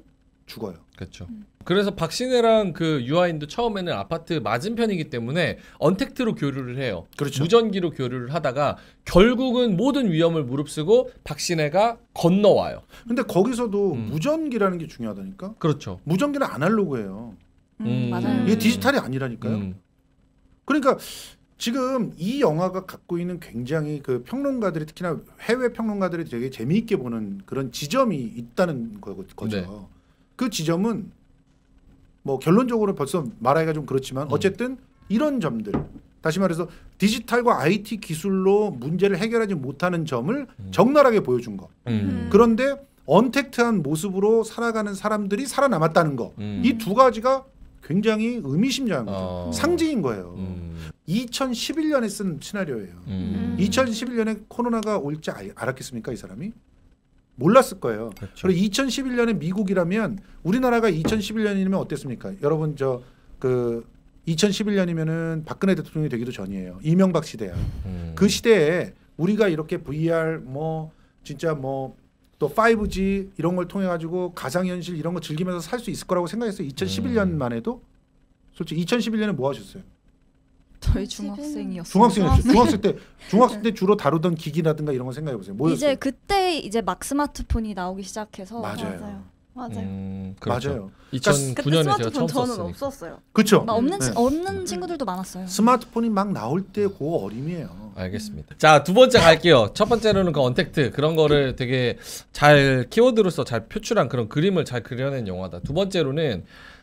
죽어요. 그렇죠. 그래서 박신혜랑 그 유아인도 처음에는 아파트 맞은편이기 때문에 언택트로 교류를 해요. 그렇죠. 무전기로 교류를 하다가 결국은 모든 위험을 무릅쓰고 박신혜가 건너와요. 근데 거기서도 무전기라는 게 중요하다니까. 그렇죠. 무전기는 아날로그예요. 맞아요. 이게 디지털이 아니라니까요. 그러니까 지금 이 영화가 갖고 있는 굉장히 그 평론가들이 특히나 해외 평론가들이 되게 재미있게 보는 그런 지점이 있다는 거죠. 네. 그 지점은 뭐 결론적으로 벌써 말하기가 좀 그렇지만 어쨌든 이런 점들, 다시 말해서 디지털과 IT 기술로 문제를 해결하지 못하는 점을 적나라하게 보여준 거. 그런데 언택트한 모습으로 살아가는 사람들이 살아남았다는 거. 이 두 가지가 굉장히 의미심장한 거죠. 상징인 거예요. 2011년에 쓴 시나리오예요. 2011년에 코로나가 올지 알았겠습니까, 이 사람이? 몰랐을 거예요. 그렇죠. 그리고 2011년에 미국이라면 우리나라가 2011년이면 어땠습니까? 여러분 저 그 2011년이면은 박근혜 대통령이 되기도 전이에요. 이명박 시대야. 그 시대에 우리가 이렇게 VR 뭐 진짜 뭐 또 5G 이런 걸 통해 가지고 가상현실 이런 거 즐기면서 살 수 있을 거라고 생각했어요. 2011년만 해도 솔직히 2011년에 뭐 하셨어요? 저희 중학생이었어요. 중학생이었죠. 중학생 때 주로 다루던 기기라든가 이런 거 생각해 보세요. 뭐였어요? 이제 그때 이제 막 스마트폰이 나오기 시작해서 맞아요. 그렇죠. 맞아요. 2009년에 그때 제가 스마트폰 처음 저는 썼으니까. 없었어요. 그렇죠. 없는 친구들도 많았어요. 스마트폰이 막 나올 때 그 어림이에요. 알겠습니다. 자, 두 번째 갈게요. 첫 번째로는 그 언택트 그런 거를 되게 잘 키워드로서 잘 표출한 그런 그림을 잘 그려낸 영화다. 두 번째로는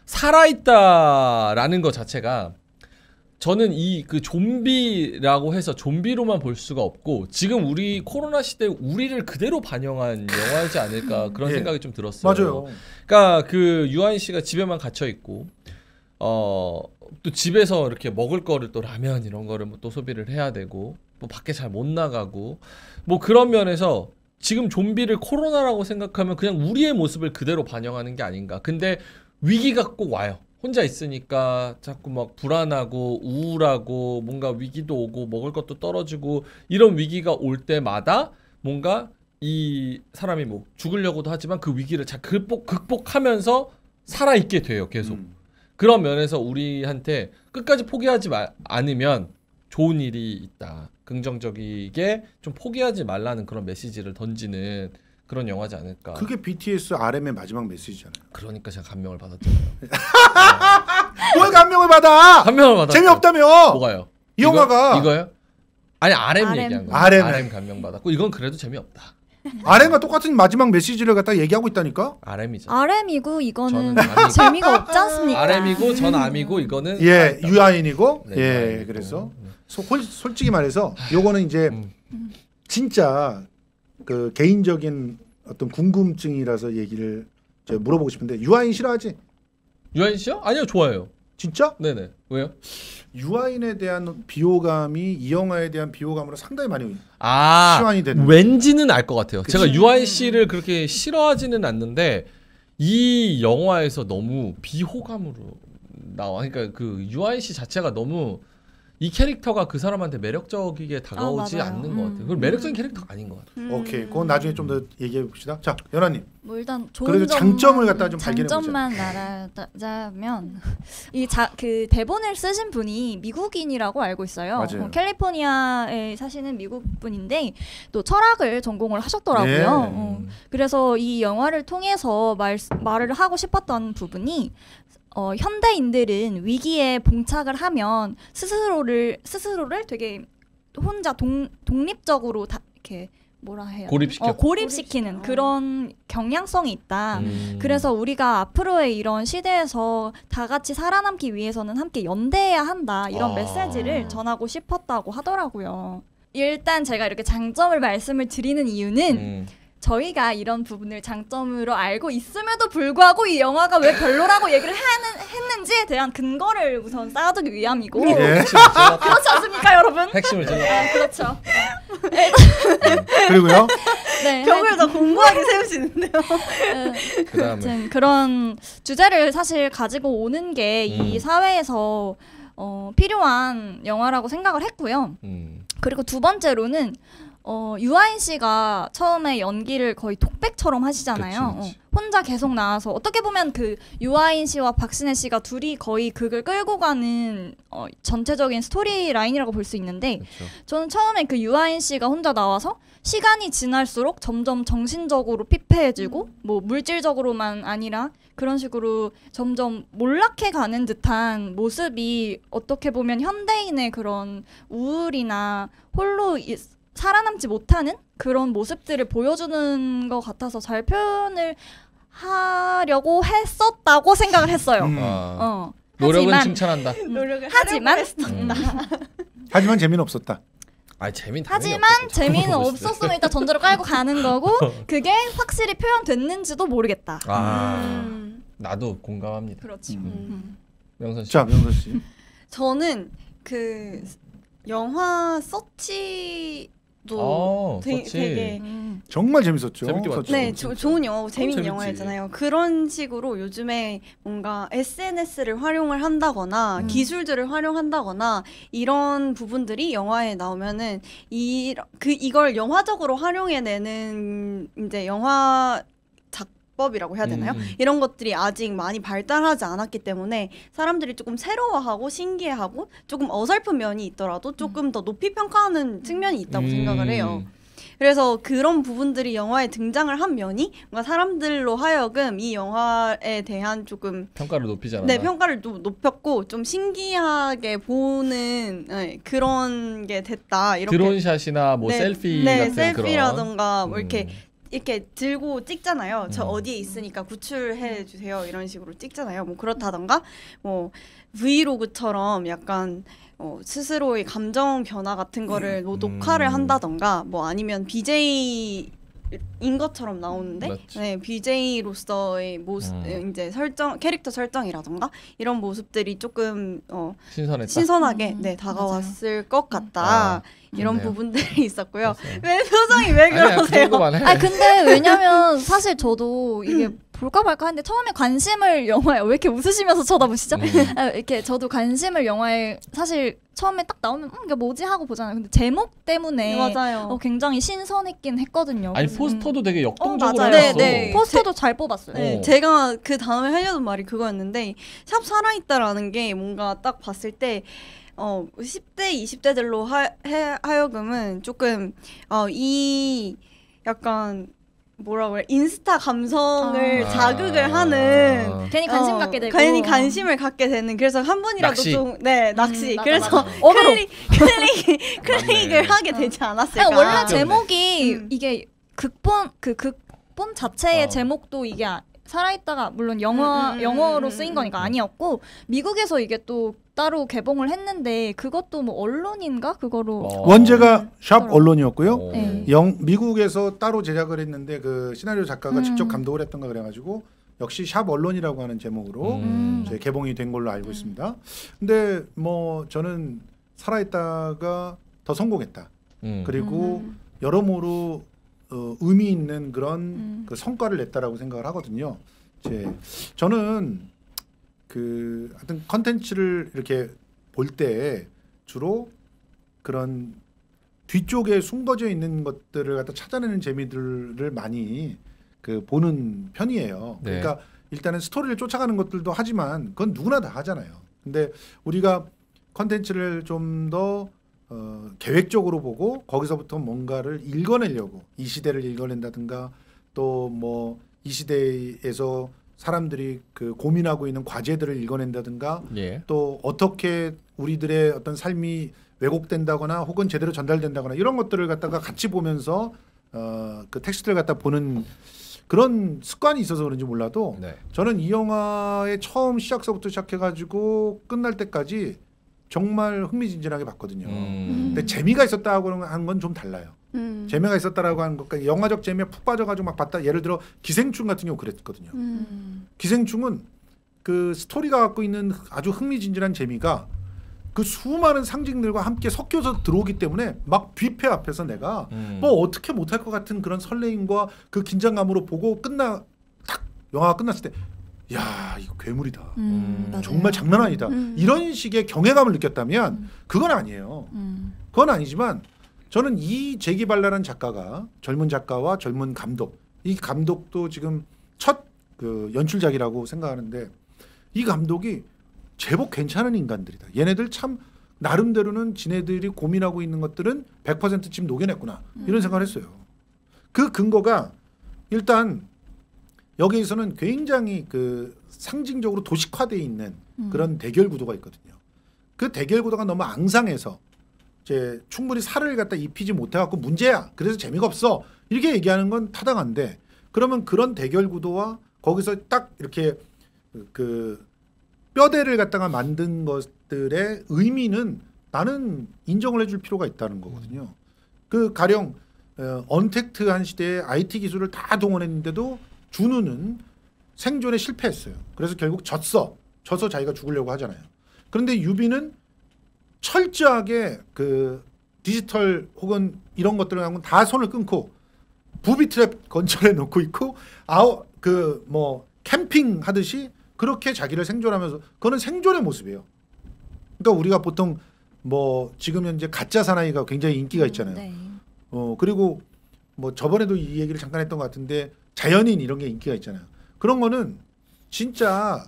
살아있다라는 것 자체가 저는 이 그 좀비라고 해서 좀비로만 볼 수가 없고 지금 우리 코로나 시대 우리를 그대로 반영한 영화이지 않을까 그런 예. 생각이 좀 들었어요. 맞아요. 그러니까 그 유아인 씨가 집에만 갇혀 있고 또 집에서 이렇게 먹을 거를 또 라면 이런 거를 뭐 또 소비를 해야 되고 뭐 밖에 잘 못 나가고 뭐 그런 면에서 지금 좀비를 코로나라고 생각하면 그냥 우리의 모습을 그대로 반영하는 게 아닌가. 근데 위기가 꼭 와요. 혼자 있으니까 자꾸 막 불안하고 우울하고 뭔가 위기도 오고 먹을 것도 떨어지고 이런 위기가 올 때마다 뭔가 이 사람이 뭐 죽으려고도 하지만 그 위기를 잘 극복하면서 살아있게 돼요. 계속. 그런 면에서 우리한테 끝까지 포기하지 않으면 좋은 일이 있다. 긍정적이게 좀 포기하지 말라는 그런 메시지를 던지는 그런 영화지 않을까. 그게 BTS RM의 마지막 메시지잖아요. 그러니까 제가 감명을 받았잖아요. 뭘 감명을 받아? 감명을 받았죠. 재미없다며. 뭐가요? 이 영화가 이거요? 아니 RM 얘기한 거. RM 감명 받았고 이건 그래도 재미없다. RM과 똑같은 마지막 메시지를 갖다 얘기하고 있다니까? RM이죠. RM이고 이거는 저는 재미가 없지 않습니까? RM이고 전 암이고 이거는 예, 유아인이고. 네, 예, 유아인이고. 그래서 솔직히 말해서 요거는 이제 진짜 그 개인적인 어떤 궁금증이라서 얘기를 제가 물어보고 싶은데 유아인 싫어하지? 유아인 씨요? 아니요, 좋아해요. 진짜? 네네. 왜요? 유아인에 대한 비호감이 이 영화에 대한 비호감으로 상당히 많이 시환이 되는. 왠지는 알 것 같아요. 그치? 제가 유아인 씨를 그렇게 싫어하지는 않는데 이 영화에서 너무 비호감으로 나와. 그러니까 그 유아인 씨 자체가 너무 이 캐릭터가 그 사람한테 매력적이게 다가오지 맞아요. 않는 것 같아요. 그건 매력적인 캐릭터가 아닌 것 같아요. 오케이, 그건 나중에 좀 더 얘기해 봅시다. 자, 연아님. 뭐 일단 좋은 그래도 장점을 갖다 좀 발견해 보자. 장점만 말하자면 그 대본을 쓰신 분이 미국인이라고 알고 있어요. 맞아요. 캘리포니아에 사시는 미국 분인데 또 철학을 전공을 하셨더라고요. 네. 그래서 이 영화를 통해서 말을 하고 싶었던 부분이 현대인들은 위기에 봉착을 하면 스스로를 되게 혼자 독립적으로 다 이렇게 뭐라 해야 고립시키는 그런 경향성이 있다. 그래서 우리가 앞으로의 이런 시대에서 다 같이 살아남기 위해서는 함께 연대해야 한다. 이런 메시지를 전하고 싶었다고 하더라고요. 일단 제가 이렇게 장점을 말씀을 드리는 이유는 저희가 이런 부분을 장점으로 알고 있음에도 불구하고 이 영화가 왜 별로라고 얘기를 했는지에 대한 근거를 우선 쌓아두기 위함이고 예. 그렇지 않습니까 여러분? 핵심을 찔러. 그렇죠. 그리고요. 네, 벽을 더 공부하게 세우시는데요. 그다음에 아무튼 그런 주제를 사실 가지고 오는 게 이 사회에서 필요한 영화라고 생각을 했고요. 그리고 두 번째로는 유아인 씨가 처음에 연기를 거의 독백처럼 하시잖아요. 그치. 혼자 계속 나와서 어떻게 보면 그 유아인 씨와 박신혜 씨가 둘이 거의 극을 끌고 가는 전체적인 스토리 라인이라고 볼 수 있는데 그렇죠. 저는 처음에 그 유아인 씨가 혼자 나와서 시간이 지날수록 점점 정신적으로 피폐해지고 뭐 물질적으로만 아니라 그런 식으로 점점 몰락해 가는 듯한 모습이 어떻게 보면 현대인의 그런 우울이나 홀로 살아남지 못하는 그런 모습들을 보여주는 것 같아서 잘 표현을 하려고 했었다고 생각을 했어요. 노력은 하지만, 칭찬한다. 노력을 하지만 하지만 재미는 없었다. 재민 하지만 재미는 없었으면 일단 전제로 깔고 가는 거고 그게 확실히 표현됐는지도 모르겠다. 나도 공감합니다. 그렇지. 명선 씨. 자, 명선 씨. 저는 그 영화 서치도 되게 정말 재밌었죠. 재밌게 봤죠. 네, 좋은 영화고 재밌는 재밌지. 영화였잖아요. 그런 식으로 요즘에 뭔가 SNS를 활용을 한다거나 기술들을 활용한다거나 이런 부분들이 영화에 나오면은 이걸 영화적으로 활용해내는 이제 영화 법이라고 해야 되나요? 이런 것들이 아직 많이 발달하지 않았기 때문에 사람들이 조금 새로워하고 신기해하고 조금 어설픈 면이 있더라도 조금 더 높이 평가하는 측면이 있다고 생각을 해요. 그래서 그런 부분들이 영화에 등장을 한 면이 뭔가 사람들로 하여금 이 영화에 대한 조금 평가를 높이지 않았나? 네, 평가를 높였고 좀 신기하게 보는 그런 게 됐다. 이렇게 드론샷이나 뭐 셀피 같은 셀피라던가 그런 뭐 이렇게 들고 찍잖아요. 저 어디에 있으니까 구출해 주세요. 이런 식으로 찍잖아요. 뭐 그렇다던가 뭐 브이로그처럼 약간 스스로의 감정 변화 같은 거를 뭐 녹화를 한다던가 뭐 아니면 BJ인 것처럼 나오는데 네, BJ로서의 모습 이제 캐릭터 설정이라던가 이런 모습들이 조금 신선하게 다가왔을 것 같다. 이런 부분들이 있었고요. 왜 표정이 왜 그러세요? 근데 왜냐면 사실 저도 이게 볼까 말까 했는데 처음에 관심을 영화에 왜 이렇게 웃으시면서 쳐다보시죠? 이렇게 저도 관심을 영화에 사실 처음에 딱 나오면 이게 뭐지 하고 보잖아요. 근데 제목 때문에 맞아요. 굉장히 신선했긴 했거든요. 포스터도 되게 역동적으로 맞아요. 해놨어. 네. 포스터도 잘 뽑았어요. 네, 제가 그 다음에 하려던 말이 그거였는데 샵 살아있다라는 게 뭔가 딱 봤을 때 10대, 20대들로 하여금은 조금 이 약간 뭐라고 그래 인스타 감성을 자극을 하는 괜히 관심 갖게 되고 괜히 관심을 갖게 되는 그래서 한 번이라도 낚시. 좀 낚시 맞아, 그래서 맞아. 클릭을 하게 되지 않았을까. 원래 제목이 이게 극본 자체의 제목도 이게 살아있다가 물론 영어로 쓰인 거니까 아니었고 미국에서 이게 또 따로 개봉을 했는데 그것도 뭐 언론인가 그거로 원제가 샵 언론이었고요. 네. 미국에서 따로 제작을 했는데 그 시나리오 작가가 직접 감독을 했던가 그래가지고 역시 샵 언론이라고 하는 제목으로 이제 개봉이 된 걸로 알고 있습니다. 근데 뭐 저는 살아있다가 더 성공했다. 그리고 여러모로 의미 있는 그런 그 성과를 냈다라고 생각을 하거든요. 저는 그 하여튼 컨텐츠를 이렇게 볼 때 주로 그런 뒤쪽에 숨겨져 있는 것들을 갖다 찾아내는 재미들을 많이 그 보는 편이에요. 네. 그러니까 일단은 스토리를 쫓아가는 것들도 하지만 그건 누구나 다 하잖아요. 근데 우리가 컨텐츠를 좀 더 계획적으로 보고 거기서부터 뭔가를 읽어내려고 이 시대를 읽어낸다든가 또 뭐 이 시대에서 사람들이 그 고민하고 있는 과제들을 읽어낸다든가 또 어떻게 우리들의 어떤 삶이 왜곡된다거나 혹은 제대로 전달된다거나 이런 것들을 갖다가 같이 보면서 그 텍스트를 갖다 보는 그런 습관이 있어서 그런지 몰라도 저는 이 영화의 처음 시작서부터 시작해가지고 끝날 때까지 정말 흥미진진하게 봤거든요. 근데 재미가 있었다고 하는 건 좀 달라요. 재미가 있었다라고 하는 것과 영화적 재미에 푹 빠져가지고 막 봤다. 예를 들어 기생충 같은 경우 그랬거든요. 기생충은 그 스토리가 갖고 있는 아주 흥미진진한 재미가 그 수많은 상징들과 함께 섞여서 들어오기 때문에 막 뷔페 앞에서 내가 뭐 어떻게 못할 것 같은 그런 설레임과 그 긴장감으로 보고 딱 영화가 끝났을 때 야 이거 괴물이다. 정말 장난 아니다. 이런 식의 경외감을 느꼈다면 그건 아니에요. 그건 아니지만 저는 이 재기발랄한 작가가 젊은 작가와 젊은 감독, 이 감독도 지금 첫 그 연출작이라고 생각하는데 이 감독이 제법 괜찮은 인간들이다. 얘네들 참 나름대로는 지네들이 고민하고 있는 것들은 100% 지금 녹여냈구나 이런 생각을 했어요. 그 근거가 일단 여기에서는 굉장히 그 상징적으로 도식화되어 있는 그런 대결 구도가 있거든요. 그 대결 구도가 너무 앙상해서 이제 충분히 살을 갖다 입히지 못해갖고 문제야. 그래서 재미가 없어. 이렇게 얘기하는 건 타당한데 그러면 그런 대결 구도와 거기서 딱 이렇게 그 뼈대를 갖다가 만든 것들의 의미는 나는 인정을 해줄 필요가 있다는 거거든요. 그 가령 언택트한 시대에 IT 기술을 다 동원했는데도 준우는 생존에 실패했어요. 그래서 결국 져서 자기가 죽으려고 하잖아요. 그런데 유비는 철저하게 그 디지털 혹은 이런 것들하고는 다 손을 끊고 부비 트랩 건설해 놓고 있고 그 뭐 캠핑 하듯이 그렇게 자기를 생존하면서 그거는 생존의 모습이에요. 그러니까 우리가 보통 뭐 지금 현재 가짜 사나이가 굉장히 인기가 있잖아요. 네. 그리고 뭐 저번에도 이 얘기를 잠깐 했던 것 같은데 자연인 이런 게 인기가 있잖아요. 그런 거는 진짜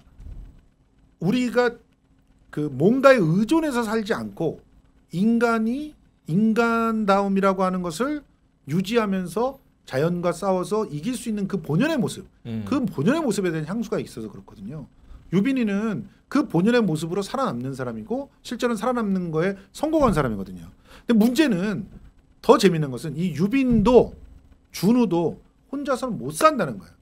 우리가 그 뭔가에 의존해서 살지 않고 인간이 인간다움이라고 하는 것을 유지하면서 자연과 싸워서 이길 수 있는 그 본연의 모습, 그 본연의 모습에 대한 향수가 있어서 그렇거든요. 유빈이는 그 본연의 모습으로 살아남는 사람이고 실제로는 살아남는 거에 성공한 사람이거든요. 근데 문제는 더 재밌는 것은 이 유빈도 준우도 혼자서는 못 산다는 거예요.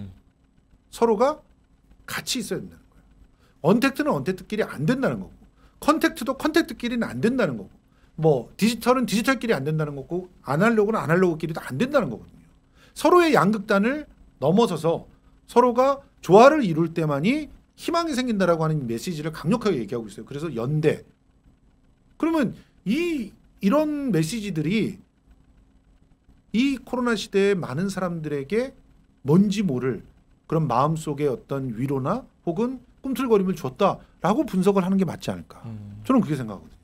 서로가 같이 있어야 된다는 거예요. 언택트는 언택트끼리 안 된다는 거고 컨택트도 컨택트끼리는 안 된다는 거고 뭐 디지털은 디지털끼리 안 된다는 거고 아날로그는 아날로그끼리도 안 된다는 거거든요. 서로의 양극단을 넘어서서 서로가 조화를 이룰 때만이 희망이 생긴다라고 하는 메시지를 강력하게 얘기하고 있어요. 그래서 연대. 그러면 이런 메시지들이 이 코로나 시대에 많은 사람들에게 뭔지 모를 그런 마음속의 어떤 위로나 혹은 꿈틀거림을 줬다라고 분석을 하는 게 맞지 않을까. 저는 그렇게 생각하거든요.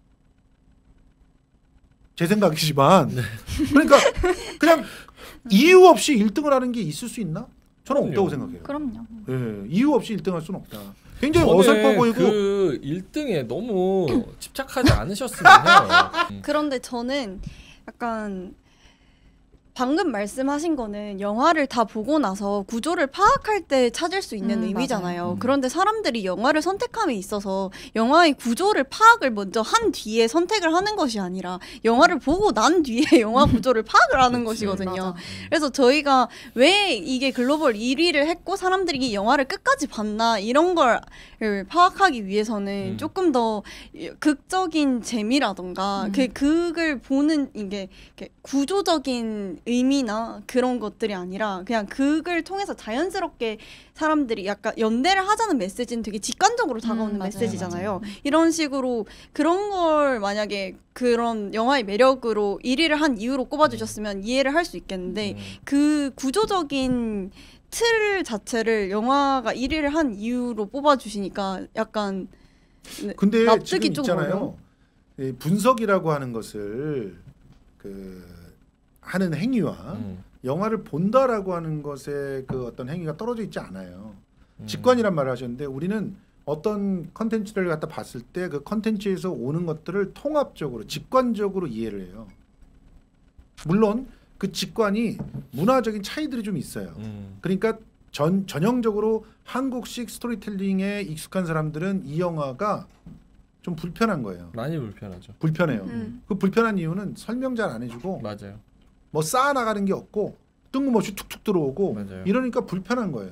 제 생각이지만 그러니까 그냥 이유 없이 1등을 하는 게 있을 수 있나? 저는 없다고 생각해요. 그럼요. 예, 이유 없이 1등할 수는 없다. 굉장히 어설퍼 보이고 그 1등에 너무 집착하지 않으셨으면 해요. 그런데 저는 약간 방금 말씀하신 거는 영화를 다 보고 나서 구조를 파악할 때 찾을 수 있는 의미잖아요. 그런데 사람들이 영화를 선택함에 있어서 영화의 구조를 파악을 먼저 한 뒤에 선택을 하는 것이 아니라 영화를 보고 난 뒤에 영화 구조를 파악을 하는 것이거든요. 맞아. 그래서 저희가 왜 이게 글로벌 1위를 했고 사람들이 이 영화를 끝까지 봤나 이런 걸 파악하기 위해서는 조금 더 극적인 재미라던가 그 극을 보는 이게 구조적인 의미나 그런 것들이 아니라 그냥 극을 통해서 자연스럽게 사람들이 약간 연대를 하자는 메시지는 되게 직관적으로 다가오는 맞아요, 메시지잖아요. 이런 식으로 그런 걸 만약에 그런 영화의 매력으로 1위를 한 이유로 꼽아주셨으면 이해를 할 수 있겠는데 그 구조적인 틀 자체를 영화가 1위를 한 이유로 뽑아주시니까 약간 근데 납득이 지금 좀 있잖아요. 이 분석이라고 하는 것을 그 하는 행위와 영화를 본다라고 하는 것의 그 어떤 행위가 떨어져 있지 않아요. 직관이란 말을 하셨는데 우리는 어떤 컨텐츠를 갖다 봤을 때 그 컨텐츠에서 오는 것들을 통합적으로 직관적으로 이해를 해요. 물론 그 직관이 문화적인 차이들이 좀 있어요. 그러니까 전형적으로 한국식 스토리텔링에 익숙한 사람들은 이 영화가 좀 불편한 거예요. 많이 불편하죠. 불편해요. 그 불편한 이유는 설명 잘 안 해주고 맞아요. 뭐 쌓아 나가는 게 없고 뜬금없이 툭툭 들어오고 맞아요. 이러니까 불편한 거예요.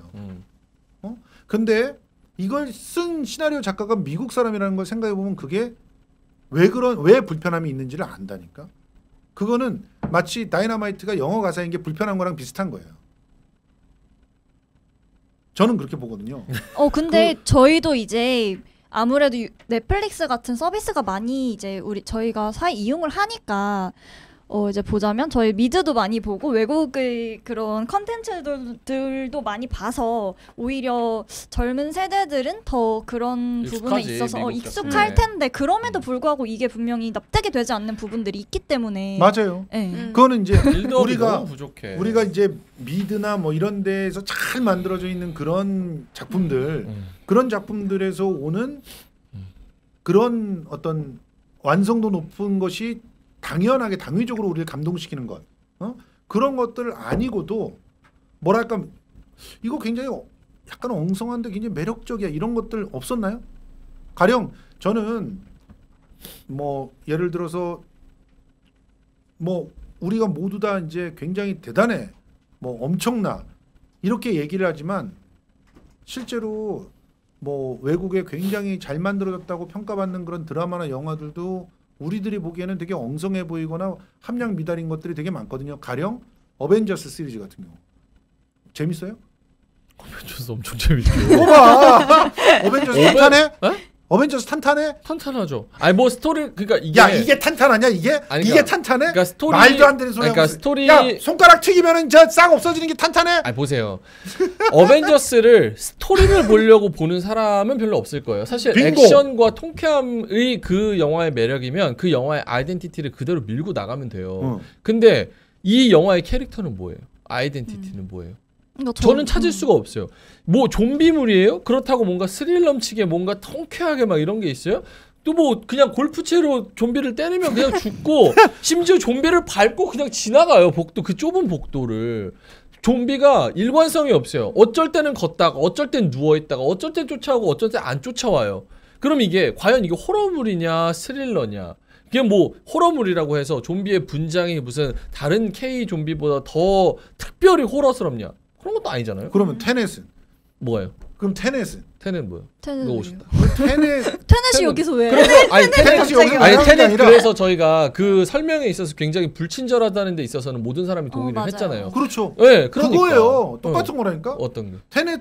근데 이걸 쓴 시나리오 작가가 미국 사람이라는 걸 생각해 보면 그게 왜 불편함이 있는지를 안다니까. 그거는 마치 다이너마이트가 영어 가사인 게 불편한 거랑 비슷한 거예요. 저는 그렇게 보거든요. 근데 저희도 이제 아무래도 넷플릭스 같은 서비스가 많이 이제 저희가 이용을 하니까 이제 보자면 저희 미드도 많이 보고 외국의 그런 컨텐츠들도 많이 봐서 오히려 젊은 세대들은 더 그런 부분에 익숙하지, 있어서 미국 익숙할 작품에. 텐데 그럼에도 불구하고 이게 분명히 납득이 되지 않는 부분들이 있기 때문에 맞아요. 네. 그거는 이제 빌드업이 우리가 너무 부족해. 우리가 이제 미드나 뭐 이런 데에서 잘 만들어져 있는 그런 작품들 그런 작품들에서 오는 그런 어떤 완성도 높은 것이 당연하게 당위적으로 우리를 감동시키는 것 그런 것들 아니고도 뭐랄까 이거 굉장히 약간 엉성한데 굉장히 매력적이야 이런 것들 없었나요? 가령 저는 뭐 예를 들어서 뭐 우리가 모두 다 이제 굉장히 대단해 뭐 엄청나 이렇게 얘기를 하지만 실제로 뭐 외국에 굉장히 잘 만들어졌다고 평가받는 그런 드라마나 영화들도 우리들이 보기에는 되게 엉성해 보이거나 함량 미달인 것들이 되게 많거든요. 가령 어벤져스 시리즈 같은 경우 재밌어요? 어벤져스 엄청 재밌죠. 봐봐 어벤져스 탄탄해? 에? 어벤져스 탄탄해? 탄탄하죠. 아니 뭐 스토리 그러니까 이게 야 이게 탄탄하냐 이게? 아니, 이게 그러니까, 탄탄해? 그러니까 스토리 말도 안 되는 소리 그러니까 하고 있어. 스토리 야 손가락 튀기면은 저 싹 없어지는 게 탄탄해? 아니 보세요. 어벤져스를 스토리를 보려고 보는 사람은 별로 없을 거예요. 사실 빙고. 액션과 통쾌함의 그 영화의 매력이면 그 영화의 아이덴티티를 그대로 밀고 나가면 돼요. 근데 이 영화의 캐릭터는 뭐예요? 아이덴티티는 뭐예요? 그러니까 저는 찾을 수가 없어요. 뭐 좀비물이에요? 그렇다고 뭔가 스릴 넘치게 뭔가 통쾌하게 막 이런 게 있어요? 또 뭐 그냥 골프채로 좀비를 때리면 그냥 죽고 심지어 좀비를 밟고 그냥 지나가요. 복도 그 좁은 복도를. 좀비가 일관성이 없어요. 어쩔 때는 걷다가 어쩔 땐 누워있다가 어쩔 땐 쫓아오고 어쩔 땐 안 쫓아와요. 그럼 이게 과연 이게 호러물이냐 스릴러냐. 그게 뭐 호러물이라고 해서 좀비의 분장이 무슨 다른 K 좀비보다 더 특별히 호러스럽냐. 그런 것도 아니잖아요. 그러면 테넷은? 뭐예요? 그럼 테넷은? 테넷 뭐예요? 테넷 너무 쉽다. 테넷이 여기서 왜? 그래서 아니 테넷이 여기서 아니 나가는 게 테넷 아니라 그래서 저희가 그 설명에 있어서 굉장히 불친절하다는 데 있어서는 모든 사람이 동의를 맞아요. 했잖아요. 그렇죠. 네, 그러니까. 그거예요. 똑같은 거라니까. 어떤 게? 테넷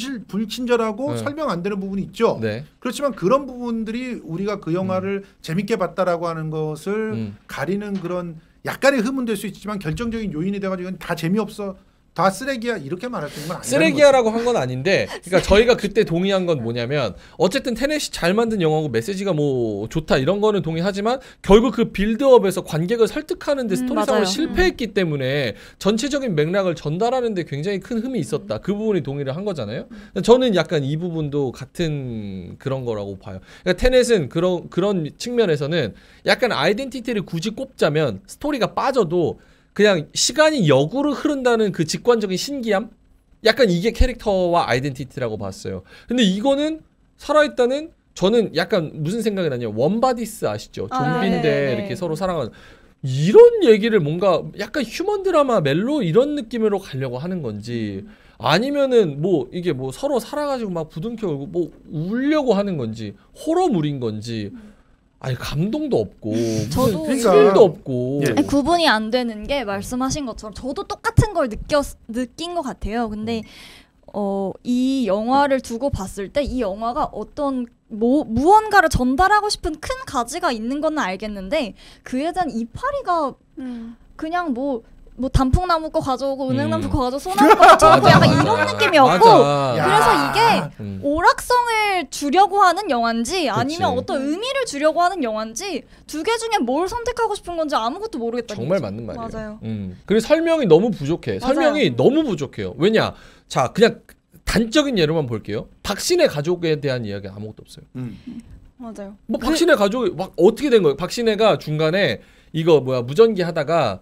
불친절하고 네. 설명 안 되는 부분이 있죠. 네. 그렇지만 그런 부분들이 우리가 그 영화를 재밌게 봤다라고 하는 것을 가리는 그런 약간의 흠은 될 수 있지만 결정적인 요인이 돼가지고 이건 다 재미없어. 다 쓰레기야 이렇게 말할 수 있는 건 아니라는 쓰레기야라고 한 건 아닌데, 그러니까 저희가 그때 동의한 건 뭐냐면 어쨌든 테넷이 잘 만든 영화고 메시지가 뭐 좋다 이런 거는 동의하지만 결국 그 빌드업에서 관객을 설득하는데 스토리상으로 맞아요. 실패했기 때문에 전체적인 맥락을 전달하는데 굉장히 큰 흠이 있었다. 그 부분이 동의를 한 거잖아요. 저는 약간 이 부분도 같은 그런 거라고 봐요. 그러니까 테넷은 그런 측면에서는 약간 아이덴티티를 굳이 꼽자면 스토리가 빠져도 그냥 시간이 역으로 흐른다는 그 직관적인 신기함? 약간 이게 캐릭터와 아이덴티티라고 봤어요. 근데 이거는 살아있다는 저는 약간 무슨 생각이 나냐면 원바디스 아시죠? 좀비인데 네. 이렇게 서로 사랑하는 이런 얘기를 뭔가 약간 휴먼 드라마 멜로 이런 느낌으로 가려고 하는 건지 아니면은 뭐 이게 뭐 서로 살아가지고 막 부둥켜 울고 뭐 울려고 하는 건지 호러물인 건지 아니 감동도 없고 저도 무슨 스릴도 없고 예. 아니, 구분이 안 되는 게 말씀하신 것처럼 저도 똑같은 걸 느낀 것 같아요. 근데 이 영화를 두고 봤을 때 이 영화가 어떤 무언가를 전달하고 싶은 큰 가지가 있는 건 알겠는데 그에 대한 이파리가 그냥 뭐 단풍나무 거 가져오고 은행나무 거 가져오고 소나무 거 가져오고 약간 이런 느낌이었고 맞아. 그래서 이게 오락성을 주려고 하는 영화인지 아니면 그치. 어떤 의미를 주려고 하는 영화인지 두 개 중에 뭘 선택하고 싶은 건지 아무것도 모르겠다. 정말 맞는 말이에요. 맞아요. 그리고 설명이 너무 부족해. 맞아요. 설명이 너무 부족해요. 왜냐? 자, 그냥 단적인 예로만 볼게요. 박신혜 가족에 대한 이야기 아무것도 없어요. 맞아요. 뭐 박신혜 가족이 막 어떻게 된 거예요? 박신혜가 중간에 이거 무전기 하다가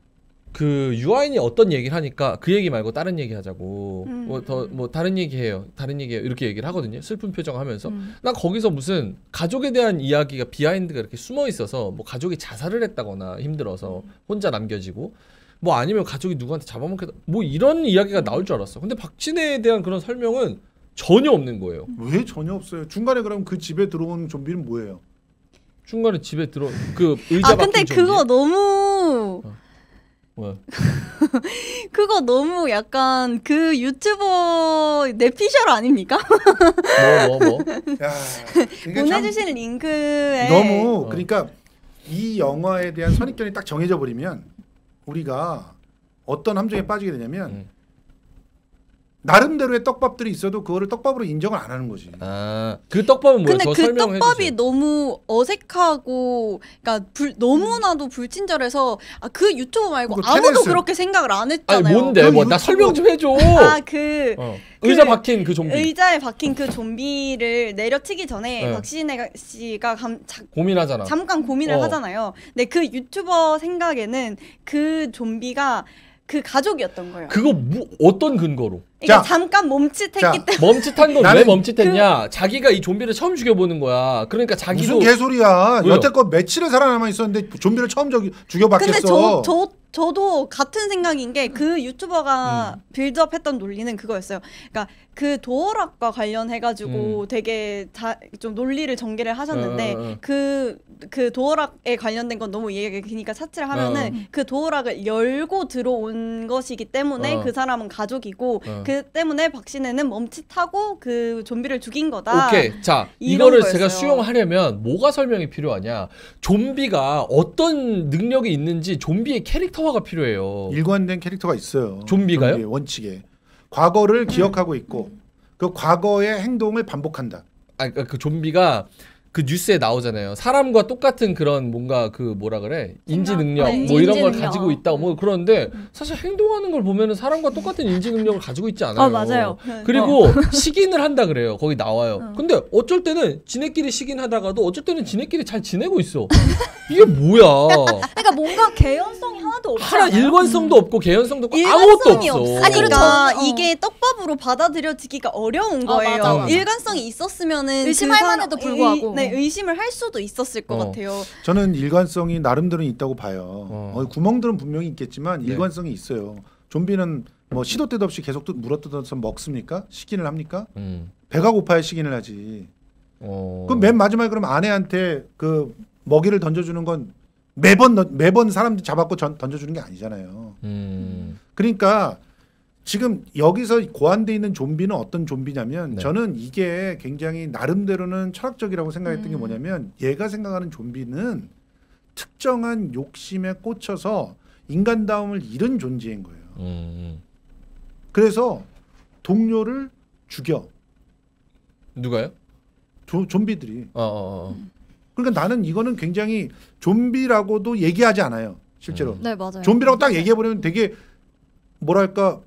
그 유아인이 어떤 얘기를 하니까 그 얘기 말고 다른 얘기 하자고 다른 얘기해요 이렇게 얘기를 하거든요. 슬픈 표정하면서 난 거기서 무슨 가족에 대한 이야기가 비하인드가 이렇게 숨어 있어서 뭐 가족이 자살을 했다거나 힘들어서 혼자 남겨지고 뭐 아니면 가족이 누구한테 잡아먹겠다 뭐 이런 이야기가 나올 줄 알았어. 근데 박신혜에 대한 그런 설명은 전혀 없는 거예요. 왜 전혀 없어요? 중간에 그럼 그 집에 들어온 좀비는 뭐예요? 중간에 집에 들어 그 의자 박힌 근데 좀비. 그거 너무 뭐야? 그거 너무 약간 그 유튜버 내피셜 아닙니까? 뭐? 야, 이게 참 보내주신 링크에 너무 그러니까 이 영화에 대한 선입견이 딱 정해져 버리면 우리가 어떤 함정에 빠지게 되냐면 나름대로의 떡밥들이 있어도 그거를 떡밥으로 인정을 안 하는 거지. 그 떡밥은 뭐예요? 근데 저 그 설명해 떡밥이 주세요. 너무 어색하고, 그러니까 너무나도 불친절해서 그 유튜브 말고 그거 아무도 테네스. 그렇게 생각을 안 아니 했잖아요. 뭔데? 그 뭐 나 유튜브- 설명 좀 해줘. 그 의자 박힌 그 좀비. 의자에 박힌 그 좀비를 내려치기 전에 네. 박신혜 씨가 고민하잖아. 잠깐 고민을 하잖아요. 근데 그 유튜버 생각에는 그 좀비가 그 가족이었던 거예요. 그거 어떤 근거로? 그러니까 자, 잠깐 멈칫했기 자, 때문에. 멈칫한 건 왜 나는 멈칫했냐? 자기가 이 좀비를 처음 죽여보는 거야. 그러니까 자기도 무슨 개소리야. 왜요? 여태껏 며칠을 살아남아 있었는데 좀비를 처음 죽여봤겠어. 근데 저도 같은 생각인 게 그 유튜버가 빌드업했던 논리는 그거였어요. 그러니까 그 도어락과 관련해가지고 되게 좀 논리를 전개를 하셨는데 그 도어락에 관련된 건 너무 얘기가 기니까 차치를 하면은 그 도어락을 열고 들어온 것이기 때문에 그 사람은 가족이고 그 때문에 박신혜는 멈칫하고 그 좀비를 죽인 거다. 오케이. 자, 이런 이거를 거였어요. 제가 수용하려면 뭐가 설명이 필요하냐? 좀비가 어떤 능력이 있는지 좀비의 캐릭터화가 필요해요. 일관된 캐릭터가 있어요. 좀비가요? 좀비의 원칙에 과거를 기억하고 있고 그 과거의 행동을 반복한다. 그 좀비가 그 뉴스에 나오잖아요. 사람과 똑같은 그런 뭔가 그 뭐라 그래? 인지 능력 네, 뭐 이런 인지 걸 능력. 가지고 있다. 뭐 그러는데 사실 행동하는 걸 보면은 사람과 똑같은 인지 능력을 가지고 있지 않아요. 맞아요. 그리고 식인을 한다 그래요. 거기 나와요. 근데 어쩔 때는 지네끼리 식인하다가도 어쩔 때는 지네끼리 잘 지내고 있어. 이게 뭐야? 그러니까 뭔가 개연성이 하나도 없지 하나 않아요? 일관성도 없고 개연성도 없고 아무것도 일관성이 없어. 아니 그러니까 그렇죠. 이게 떡밥으로 받아들여지기가 어려운 거예요. 맞아, 맞아. 일관성이 있었으면은 의심할 그 사람- 만해도 불구하고. 의심을 할 수도 있었을 것 같아요. 저는 일관성이 나름대로 있다고 봐요. 구멍들은 분명히 있겠지만 네. 일관성이 있어요. 좀비는 뭐 시도 때도 없이 계속 물어뜯어서 먹습니까? 식인을 합니까? 배가 고파야 식인을 하지. 그럼 맨 마지막에 그럼 아내한테 그 먹이를 던져주는 건 매번 사람들 잡았고 던져주는 게 아니잖아요. 그러니까 지금 여기서 고안돼 있는 좀비는 어떤 좀비냐면 네. 저는 이게 굉장히 나름대로는 철학적이라고 생각했던 게 뭐냐면 얘가 생각하는 좀비는 특정한 욕심에 꽂혀서 인간다움을 잃은 존재인 거예요. 그래서 동료를 죽여. 누가요? 좀비들이. 그러니까 나는 이거는 굉장히 좀비라고도 얘기하지 않아요. 실제로. 네 맞아요. 좀비라고 딱 얘기해버리면 되게 뭐랄까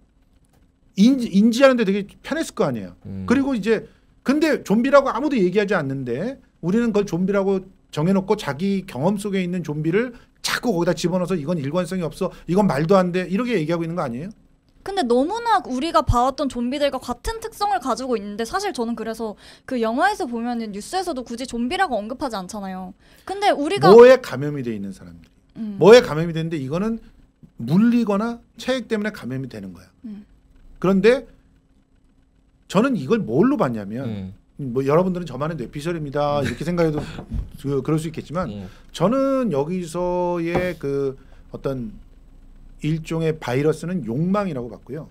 인지하는데 되게 편했을 거 아니에요. 그리고 이제 근데 좀비라고 아무도 얘기하지 않는데 우리는 그걸 좀비라고 정해놓고 자기 경험 속에 있는 좀비를 자꾸 거기다 집어넣어서 이건 일관성이 없어, 이건 말도 안 돼, 이렇게 얘기하고 있는 거 아니에요? 근데 너무나 우리가 봐왔던 좀비들과 같은 특성을 가지고 있는데 사실 저는 그래서 그 영화에서 보면은 뉴스에서도 굳이 좀비라고 언급하지 않잖아요. 근데 우리가 뭐에 감염이 돼 있는 사람들이 뭐에 감염이 되는데 이거는 물리거나 체액 때문에 감염이 되는 거야. 그런데 저는 이걸 뭘로 봤냐면 뭐 여러분들은 저만의 뇌피셜입니다 이렇게 생각해도 그럴 수 있겠지만 저는 여기서의 그 어떤 일종의 바이러스는 욕망이라고 봤고요.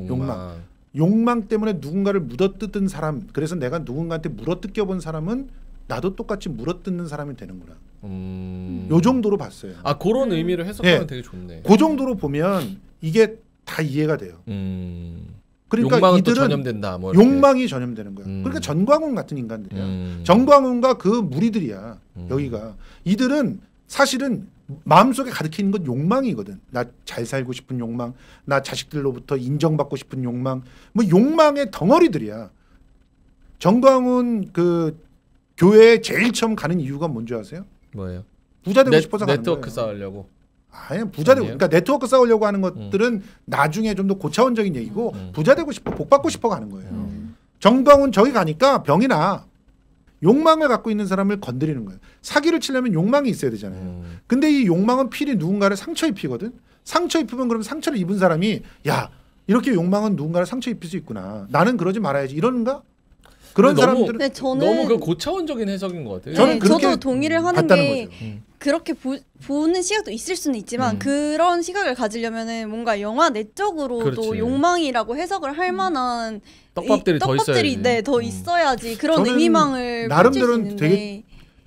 욕망 때문에 누군가를 물어뜯은 사람, 그래서 내가 누군가한테 물어뜯겨 본 사람은 나도 똑같이 물어뜯는 사람이 되는구나. 요 정도로 봤어요. 아 그런 의미로 해석하면 네. 되게 좋네. 그 정도로 보면 이게 다 이해가 돼요. 그러니까 욕망은 또 이들은 전염된다. 뭐 이렇게. 욕망이 전염되는 거야. 그러니까 전광훈 같은 인간들이야. 전광훈과 그 무리들이야. 여기가 이들은 사실은 마음속에 가득해 있는 건 욕망이거든. 나 잘 살고 싶은 욕망, 나 자식들로부터 인정받고 싶은 욕망, 뭐 욕망의 덩어리들이야. 전광훈 그 교회에 제일 처음 가는 이유가 뭔지 아세요? 뭐예요? 부자 되고 싶어서 가는 네트워크 거예요. 쌓으려고. 아니 부자 되고, 아니에요? 그러니까 네트워크 쌓으려고 하는 것들은 나중에 좀 더 고차원적인 얘기고 부자 되고 싶어, 복 받고 싶어 가는 거예요. 정광훈 저기 가니까 병이 나. 욕망을 갖고 있는 사람을 건드리는 거예요. 사기를 치려면 욕망이 있어야 되잖아요. 근데 이 욕망은 필히 누군가를 상처 입히거든. 상처 입히면 그럼 상처를 입은 사람이 야 이렇게 욕망은 누군가를 상처 입힐 수 있구나. 나는 그러지 말아야지. 이러는가? 그런 근데 너무- 사람들은 근데 저는 너무 그 고차원적인 해석인 것 같아요. 저는 그렇게 저도 동의를 하는 봤다는 게 거죠. 그렇게 보는 시각도 있을 수는 있지만 그런 시각을 가지려면은 뭔가 영화 내적으로도 그렇지. 욕망이라고 해석을 할 떡밥들이 더 있어야지. 더 있어야지 그런 저는 의미망을 펼칠 수 나름대로는 있는데 되게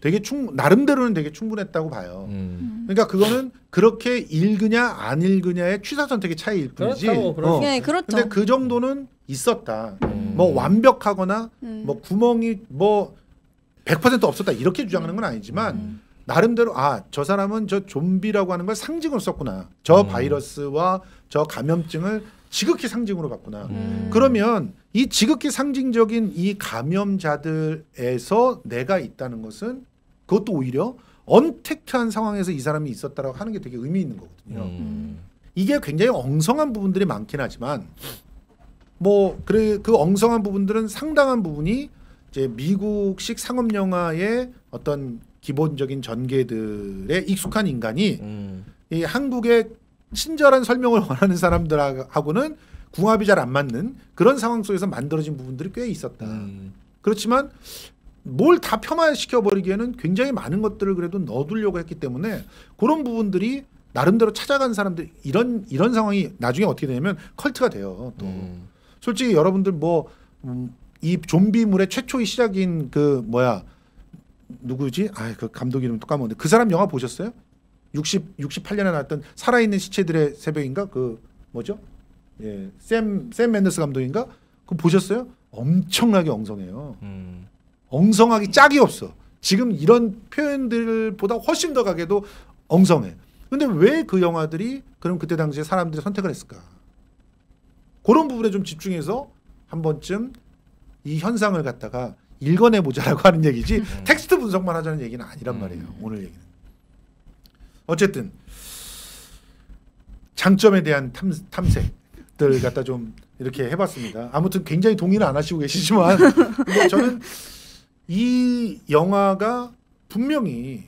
되게 나름대로는 되게 충분했다고 봐요. 그러니까 그거는 그렇게 읽으냐 안 읽으냐의 취사 선택의 차이일 뿐이지. 네, 그렇죠. 근데 그 정도는 있었다. 뭐 완벽하거나 뭐 구멍이 뭐 100% 없었다 이렇게 주장하는 건 아니지만 나름대로 저 사람은 저 좀비라고 하는 걸 상징으로 썼구나. 저 바이러스와 저 감염증을 지극히 상징으로 봤구나. 그러면 이 지극히 상징적인 이 감염자들에서 내가 있다는 것은 그것도 오히려 언택트한 상황에서 이 사람이 있었다라고 하는 게 되게 의미 있는 거거든요. 이게 굉장히 엉성한 부분들이 많긴 하지만 뭐 그래 그 엉성한 부분들은 상당한 부분이 이제 미국식 상업 영화의 어떤 기본적인 전개들에 익숙한 인간이 이 한국의 친절한 설명을 원하는 사람들하고는 궁합이 잘 안 맞는 그런 상황 속에서 만들어진 부분들이 꽤 있었다. 그렇지만 뭘 다 폄하시켜 버리기에는 굉장히 많은 것들을 그래도 넣어두려고 했기 때문에 그런 부분들이 나름대로 찾아간 사람들 이런 상황이 나중에 어떻게 되냐면 컬트가 돼요. 또 솔직히 여러분들 뭐 이 좀비물의 최초의 시작인 그 뭐야 누구지? 그 감독 이름 또 까먹었는데 그 사람 영화 보셨어요? 68년에 나왔던 살아있는 시체들의 새벽인가? 그 뭐죠? 예, 샘 맨더스 감독인가? 그거 보셨어요? 엄청나게 엉성해요. 엉성하기 짝이 없어. 지금 이런 표현들보다 훨씬 더 가게도 엉성해. 근데 왜 그 영화들이 그럼 그때 당시에 사람들이 선택을 했을까? 그런 부분에 좀 집중해서 한 번쯤 이 현상을 갖다가 읽어내보자라고 하는 얘기지 텍스트 분석만 하자는 얘기는 아니란 말이에요. 오늘 얘기는. 어쨌든 장점에 대한 탐색들 갖다 좀 이렇게 해봤습니다. 아무튼 굉장히 동의는 안 하시고 계시지만 근데 저는 이 영화가 분명히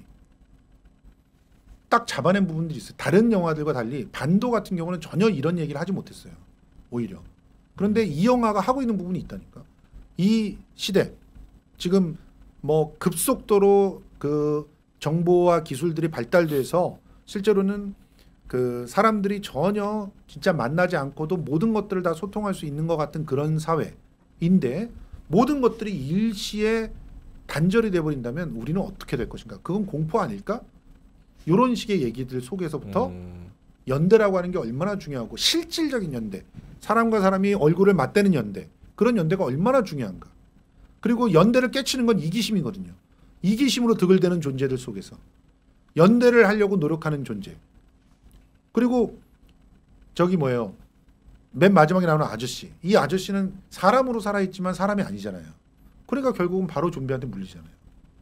딱 잡아낸 부분들이 있어요. 다른 영화들과 달리 반도 같은 경우는 전혀 이런 얘기를 하지 못했어요. 오히려. 그런데 이 영화가 하고 있는 부분이 있다니까. 이 시대 지금 뭐 급속도로 그 정보와 기술들이 발달돼서 실제로는 그 사람들이 전혀 진짜 만나지 않고도 모든 것들을 다 소통할 수 있는 것 같은 그런 사회인데 모든 것들이 일시에 단절이 돼버린다면 우리는 어떻게 될 것인가? 그건 공포 아닐까? 이런 식의 얘기들 속에서부터 연대라고 하는 게 얼마나 중요하고 실질적인 연대, 사람과 사람이 얼굴을 맞대는 연대, 그런 연대가 얼마나 중요한가? 그리고 연대를 깨치는 건 이기심이거든요. 이기심으로 득을 대는 존재들 속에서 연대를 하려고 노력하는 존재. 그리고 저기 뭐예요? 맨 마지막에 나오는 아저씨. 이 아저씨는 사람으로 살아있지만 사람이 아니잖아요. 그러니까 결국은 바로 좀비한테 물리잖아요.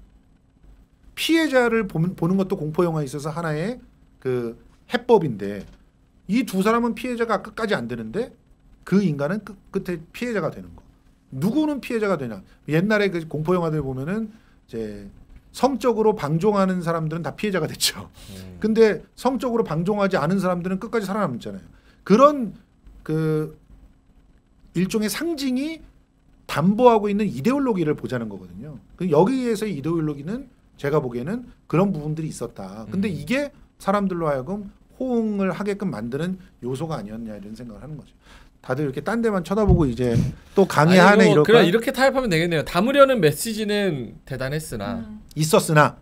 피해자를 보는 것도 공포 영화에 있어서 하나의 그 해법인데 이 두 사람은 피해자가 끝까지 안 되는데 그 인간은 끝에 피해자가 되는 거. 누구는 피해자가 되냐? 옛날에 그 공포 영화들 보면은 이제 성적으로 방종하는 사람들은 다 피해자가 됐죠. 근데 성적으로 방종하지 않은 사람들은 끝까지 살아남잖아요. 그런 그 일종의 상징이 담보하고 있는 이데올로기를 보자는 거거든요. 여기에서의 이데올로기는 제가 보기에는 그런 부분들이 있었다. 근데 이게 사람들로 하여금 호응을 하게끔 만드는 요소가 아니었냐 이런 생각을 하는 거죠. 다들 이렇게 딴 데만 쳐다보고 이제 또 강의하네 이럴까? 그래 이렇게 타협하면 되겠네요. 담으려는 메시지는 대단했으나 있었으나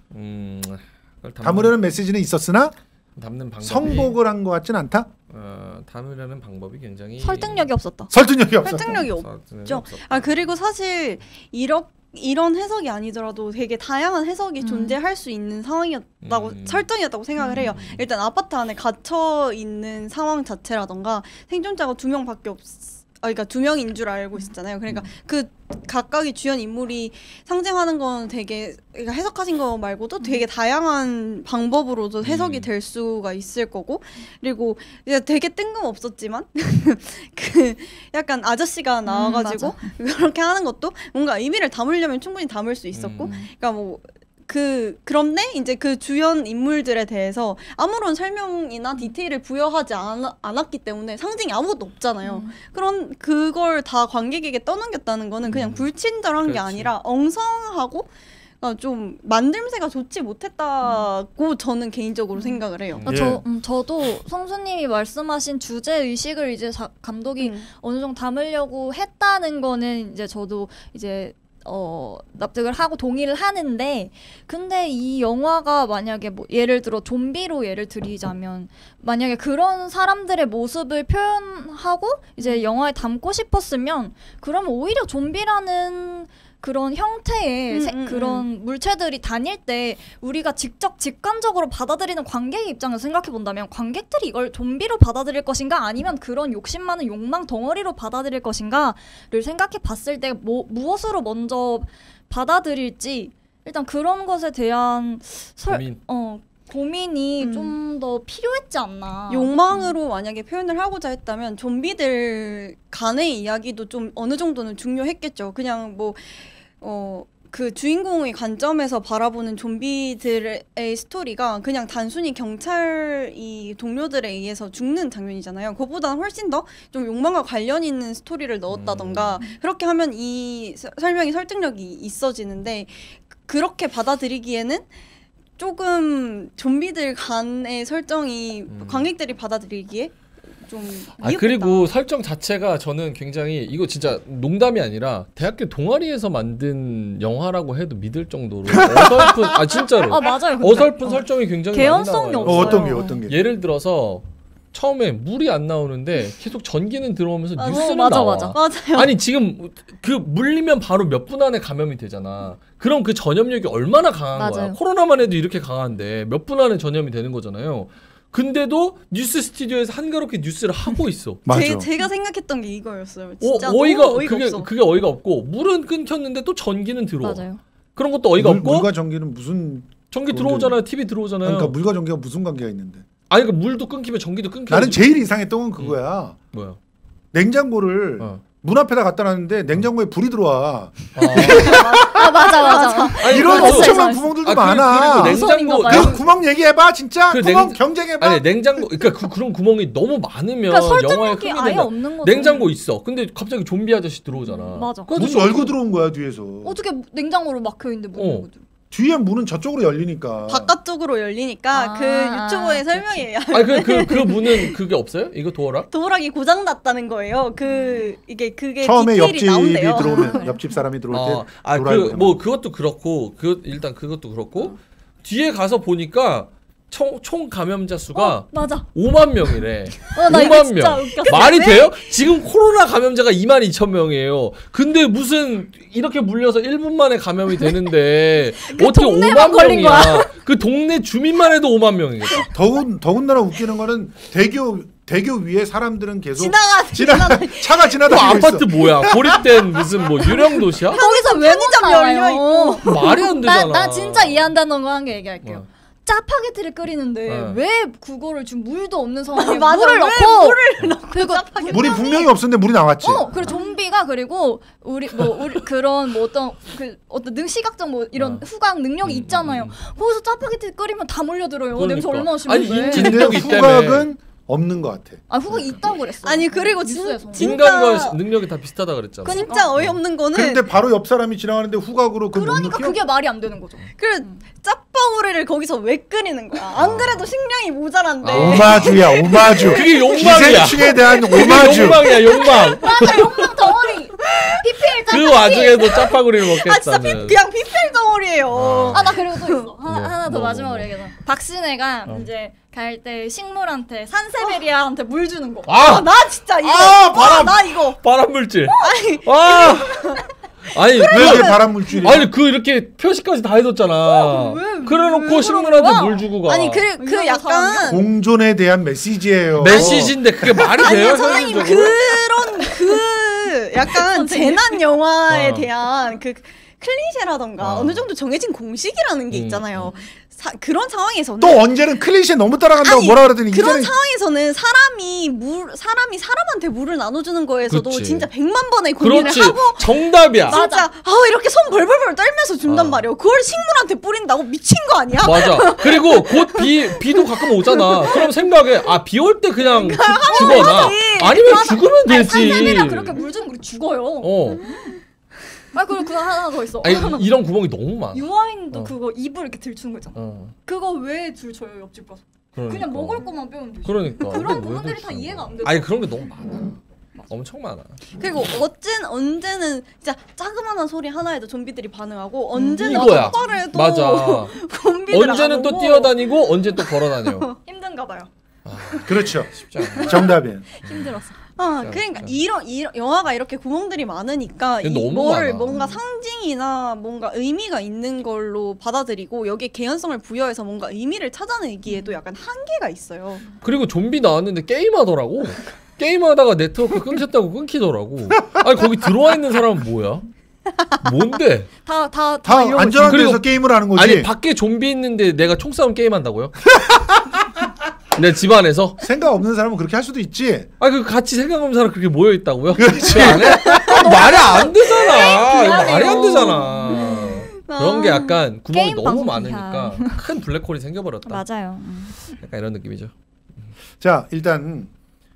담으려는 메시지는 있었으나 담는 방법이 성공을 한 것 같진 않다. 담으려는 방법이 굉장히 설득력이 없었다. 설득력이 없었다. 설득력이 없죠. 그리고 사실 이런 해석이 아니더라도 되게 다양한 해석이 존재할 수 있는 상황이었다고 설정이었다고 생각을 해요. 일단 아파트 안에 갇혀 있는 상황 자체라던가 생존자가 2명밖에 그러니까 2명인 줄 알고 있었잖아요. 그러니까 그 각각의 주연 인물이 상징하는 건 되게 그러니까 해석하신 거 말고도 되게 다양한 방법으로도 해석이 될 수가 있을 거고 그리고 되게 뜬금없었지만 그 약간 아저씨가 나와가지고 그렇게 하는 것도 뭔가 의미를 담으려면 충분히 담을 수 있었고 그러니까 뭐 그런데 이제 그 주연 인물들에 대해서 아무런 설명이나 디테일을 부여하지 않았기 때문에 상징이 아무것도 없잖아요. 그걸 다 관객에게 떠넘겼다는 거는 그냥 불친절한 게 아니라 엉성하고 좀 만듦새가 좋지 못했다고 저는 개인적으로 생각을 해요. 저도 성수님이 말씀하신 주제 의식을 이제 감독이 어느 정도 담으려고 했다는 거는 이제 저도 이제 납득을 하고 동의를 하는데 근데 이 영화가 만약에 뭐 예를 들어 좀비로 예를 들이자면 만약에 그런 사람들의 모습을 표현하고 이제 영화에 담고 싶었으면 그러면 오히려 좀비라는 그런 형태의 그런 물체들이 다닐 때 우리가 직접 직관적으로 받아들이는 관객의 입장에서 생각해 본다면 관객들이 이걸 좀비로 받아들일 것인가 아니면 그런 욕심 많은 욕망 덩어리로 받아들일 것인가를 생각해 봤을 때 무엇으로 먼저 받아들일지 일단 그런 것에 대한 고민이 좀 더 필요했지 않나. 욕망으로 만약에 표현을 하고자 했다면 좀비들 간의 이야기도 좀 어느 정도는 중요했겠죠. 그냥 뭐 그 주인공의 관점에서 바라보는 좀비들의 스토리가 그냥 단순히 경찰이 동료들에 의해서 죽는 장면이잖아요. 그거보다는 훨씬 더 좀 욕망과 관련 있는 스토리를 넣었다던가 그렇게 하면 이 설명이 설득력이 있어지는데 그렇게 받아들이기에는 조금 좀비들 간의 설정이 관객들이 받아들이기에 좀 미흡했다. 그리고 설정 자체가 저는 굉장히 이거 진짜 농담이 아니라 대학교 동아리에서 만든 영화라고 해도 믿을 정도로 어설픈 진짜로 맞아요. 어설픈 설정이 굉장히 개연성이 많이 나와요. 없어요. 어떤 게? 예를 들어서 처음에 물이 안 나오는데 계속 전기는 들어오면서 뉴스는 맞아, 나와. 맞아요. 아니 지금 그 물리면 바로 몇 분 안에 감염이 되잖아. 그럼 그 전염력이 얼마나 강한 거야. 맞아요. 코로나만 해도 이렇게 강한데 몇 분 안에 전염이 되는 거잖아요. 근데도 뉴스 스튜디오에서 한가롭게 뉴스를 하고 있어. 맞아. 제가 생각했던 게 이거였어요. 진짜 어이가 너무 어이가 없어. 그게 어이가 없고 물은 끊겼는데 또 전기는 들어와. 맞아요. 그런 것도 어이가 없고 물과 전기는 무슨 전기 들어오잖아요. TV 들어오잖아요. 그러니까 물과 전기가 무슨 관계가 있는데? 아니 그 물도 끊기면 전기도 끊겨. 나는 제일 이상했던 건 그거야. 뭐야? 냉장고를 문 앞에다 갖다 놨는데 냉장고에 불이 들어와. 맞아. 이런 있어, 엄청난 있어. 구멍들도 많아. 그리고 냉장고 무서운가 봐요. 그 구멍 얘기해봐 진짜. 그 구멍 경쟁해봐. 아니 냉장고 그러니까 그런 구멍이 너무 많으면 그러니까 영화에 설득력이 흠이 아예 된다. 없는 거죠. 냉장고 있어. 근데 갑자기 좀비 아저씨 들어오잖아. 맞아. 그래서 문 열고 들어온 거야 뒤에서. 어떻게 냉장고로 막혀 있는데 문 열고 들어? 뒤에 문은 저쪽으로 열리니까. 바깥쪽으로 열리니까 그 유튜버의 설명이에요. 아니 그 문은 그게 없어요? 이거 도어락? 도어락이 고장 났다는 거예요. 그게 처음에 디테일이 옆집이 나온대요. 들어오면 옆집 사람이 들어올 때. 뭐 그것도 그렇고 일단 그것도 그렇고 뒤에 가서 보니까 총 감염자 수가 맞아. 5만 명이래. 나 이거 5만 진짜 명. 웃겼어. 말이 돼요? 지금 코로나 감염자가 22,000명이에요. 근데 무슨 이렇게 물려서 1분 만에 감염이 되는데 어떻게 5만 걸린 명이야? 그 동네 주민만 해도 5만 명이겠다. 더군다나 웃기는 거는 대교 위에 사람들은 계속 차가 또 지나다니고 아파트 있어. 뭐야? 고립된 무슨 뭐 유령 도시야? 거기서 왜 편의점 열려 있고. 말이 안 되잖아. 나 진짜 이해 안 되는 거 한 개 얘기할게요. 뭐야? 짜파게티를 끓이는데 왜 그거를 지금 물도 없는 상황에 맞아, 물을 왜 넣고 물을 넣고 그리고 물이 분명히 없었는데 물이 나왔지. 그리고 좀비가 그리고 우리 그런 뭐 어떤 시각적 뭐 이런 후각 능력이 있잖아요. 거기서 짜파게티 끓이면 다 몰려들어요. 냄새 그러니까. 얼마나 아니, 심한데. 인지 근데 능력이 후각은 없는 것 같아. 후각 있다고 그랬어. 아니 그리고 뉴스에서. 인간과 능력이 다 비슷하다 그랬잖아. 진짜 어이없는 거는 근데 바로 옆 사람이 지나가는데 후각으로 그 못 그러니까 느껴? 그게 말이 안 되는 거죠. 짜파구리를 거기서 왜 끓이는 거야? 안 그래도 식량이 모자란데. 오마주야 오마주. 그게 욕망이야. 기생충에 대한 그게 오마주. 욕망이야 욕망. 맞아, 욕망 덩어리. PPL 짜파게티. 그 와중에도 짜파구리를 먹겠다는. 진짜 그냥 피필 덩어리예요. 나 그리고 또 있어. 하나 더 뭐, 마지막으로 얘기해서 박신혜가 이제 갈 때 식물한테 산세베리아한테 물 주는 거. 나 진짜 이거. 바람. 나 이거. 발암 물질. 왜 아니 이게 발암 물질이야? 아니 그 이렇게 표시까지 다 해뒀잖아. 그래놓고 식물한테 물 주고 가. 아니 그 약간 공존에 대한 메시지예요. 메시지인데 그게 말이 돼요? 아니 선생님 현실적으로? 그 약간 재난 영화에 어. 대한 그 클리셰라던가 어느 정도 정해진 공식이라는 게 있잖아요. 그런 상황에서는 또 언제는 클리셰 너무 따라간다고 아니, 뭐라 그러더니 그런 이제는 상황에서는 사람이 사람한테 물을 나눠주는 거에서도 그치. 진짜 100만 번의 고민을 그렇지. 하고 정답이야. 진짜 이렇게 손 벌벌벌 떨면서 준단 말이에요. 그걸 식물한테 뿌린다고 미친 거 아니야? 맞아. 그리고 곧 비도 가끔 오잖아. 그럼 생각해. 비 올 때 그냥 죽어나. 아니면 죽으면 되지. 산세베리아 그렇게 물 주면 우리 죽어요. 그리고 그거 하나 더 있어. 아니 이런 구멍이 너무 많아. 유아인도 그거 입을 이렇게 들추는 거 있잖아. 어. 그거 왜 들춰요 옆집 가서? 그러니까. 그냥 먹을 것만 빼면 되지. 그러니까. 그런 근데 왜 부분들이 다 그러지? 이해가 안 돼. 아니 그런 게 너무 많아. 엄청 많아. 그리고 언제는 진짜 자그마한 소리 하나에도 좀비들이 반응하고 언제는 이거야. 똑바로 해도 맞아. 좀비들 언제는 또 뛰어다니고 언제 또 걸어다녀. 힘든가 봐요. 그렇죠. 쉽지 않아. 정답이에요. 힘들었어. 그러니까 이런 영화가 이렇게 구멍들이 많으니까 이게 너무 뭐를 많아. 뭔가 상징이나 뭔가 의미가 있는 걸로 받아들이고 여기에 개연성을 부여해서 뭔가 의미를 찾아내기에도 약간 한계가 있어요. 그리고 좀비 나왔는데 게임하더라고. 게임하다가 네트워크 끊겼다고 끊기더라고. 아니 거기 들어와 있는 사람은 뭐야? 뭔데? 다 안전한 그리고- 데서 게임을 하는 거지. 아니 밖에 좀비 있는데 내가 총싸움 게임한다고요? 내 집 안에서? 생각 없는 사람은 그렇게 할 수도 있지. 아 그 같이 생각 없는 사람 그렇게 모여 있다고요? 그렇지. 그 안에? 말이 안 되잖아. 이거 불안해요. 말이 안 되잖아. 그런 게 약간 구멍이 게임 너무 방송 많으니까 큰 블랙홀이 생겨버렸다. 맞아요. 약간 이런 느낌이죠. 자, 일단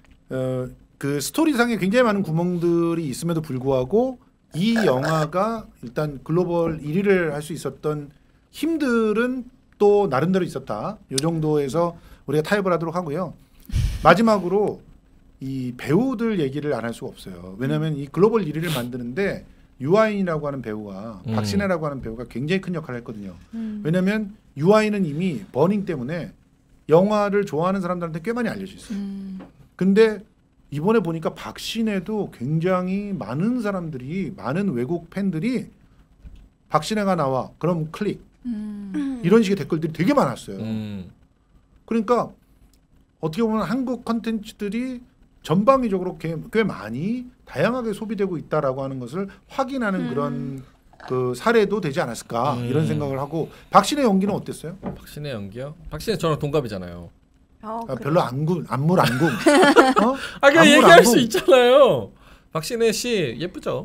그 스토리상에 굉장히 많은 구멍들이 있음에도 불구하고 이 영화가 일단 글로벌 1위를 할 수 있었던 힘들은 또 나름대로 있었다. 이 정도에서 우리가 타협을 하도록 하고요. 마지막으로 이 배우들 얘기를 안 할 수가 없어요. 왜냐하면 이 글로벌 1위를 만드는데 유아인이라고 하는 배우가 박신혜라고 하는 배우가 굉장히 큰 역할을 했거든요. 왜냐하면 유아인은 이미 버닝 때문에 영화를 좋아하는 사람들한테 꽤 많이 알려져 있어요. 근데 이번에 보니까 박신혜도 굉장히 많은 사람들이 많은 외국 팬들이 박신혜가 나와 그럼 클릭 이런 식의 댓글들이 되게 많았어요. 그러니까 어떻게 보면 한국 컨텐츠들이 전방위적으로 꽤 많이 다양하게 소비되고 있다라고 하는 것을 확인하는 그런 그 사례도 되지 않았을까 이런 생각을 하고 박신혜 연기는 어땠어요? 박신혜 연기요? 박신혜 저랑 동갑이잖아요. 별로 안물 안궁. 어? 아 그냥 안물 얘기할 안궁. 수 있잖아요. 박신혜 씨 예쁘죠?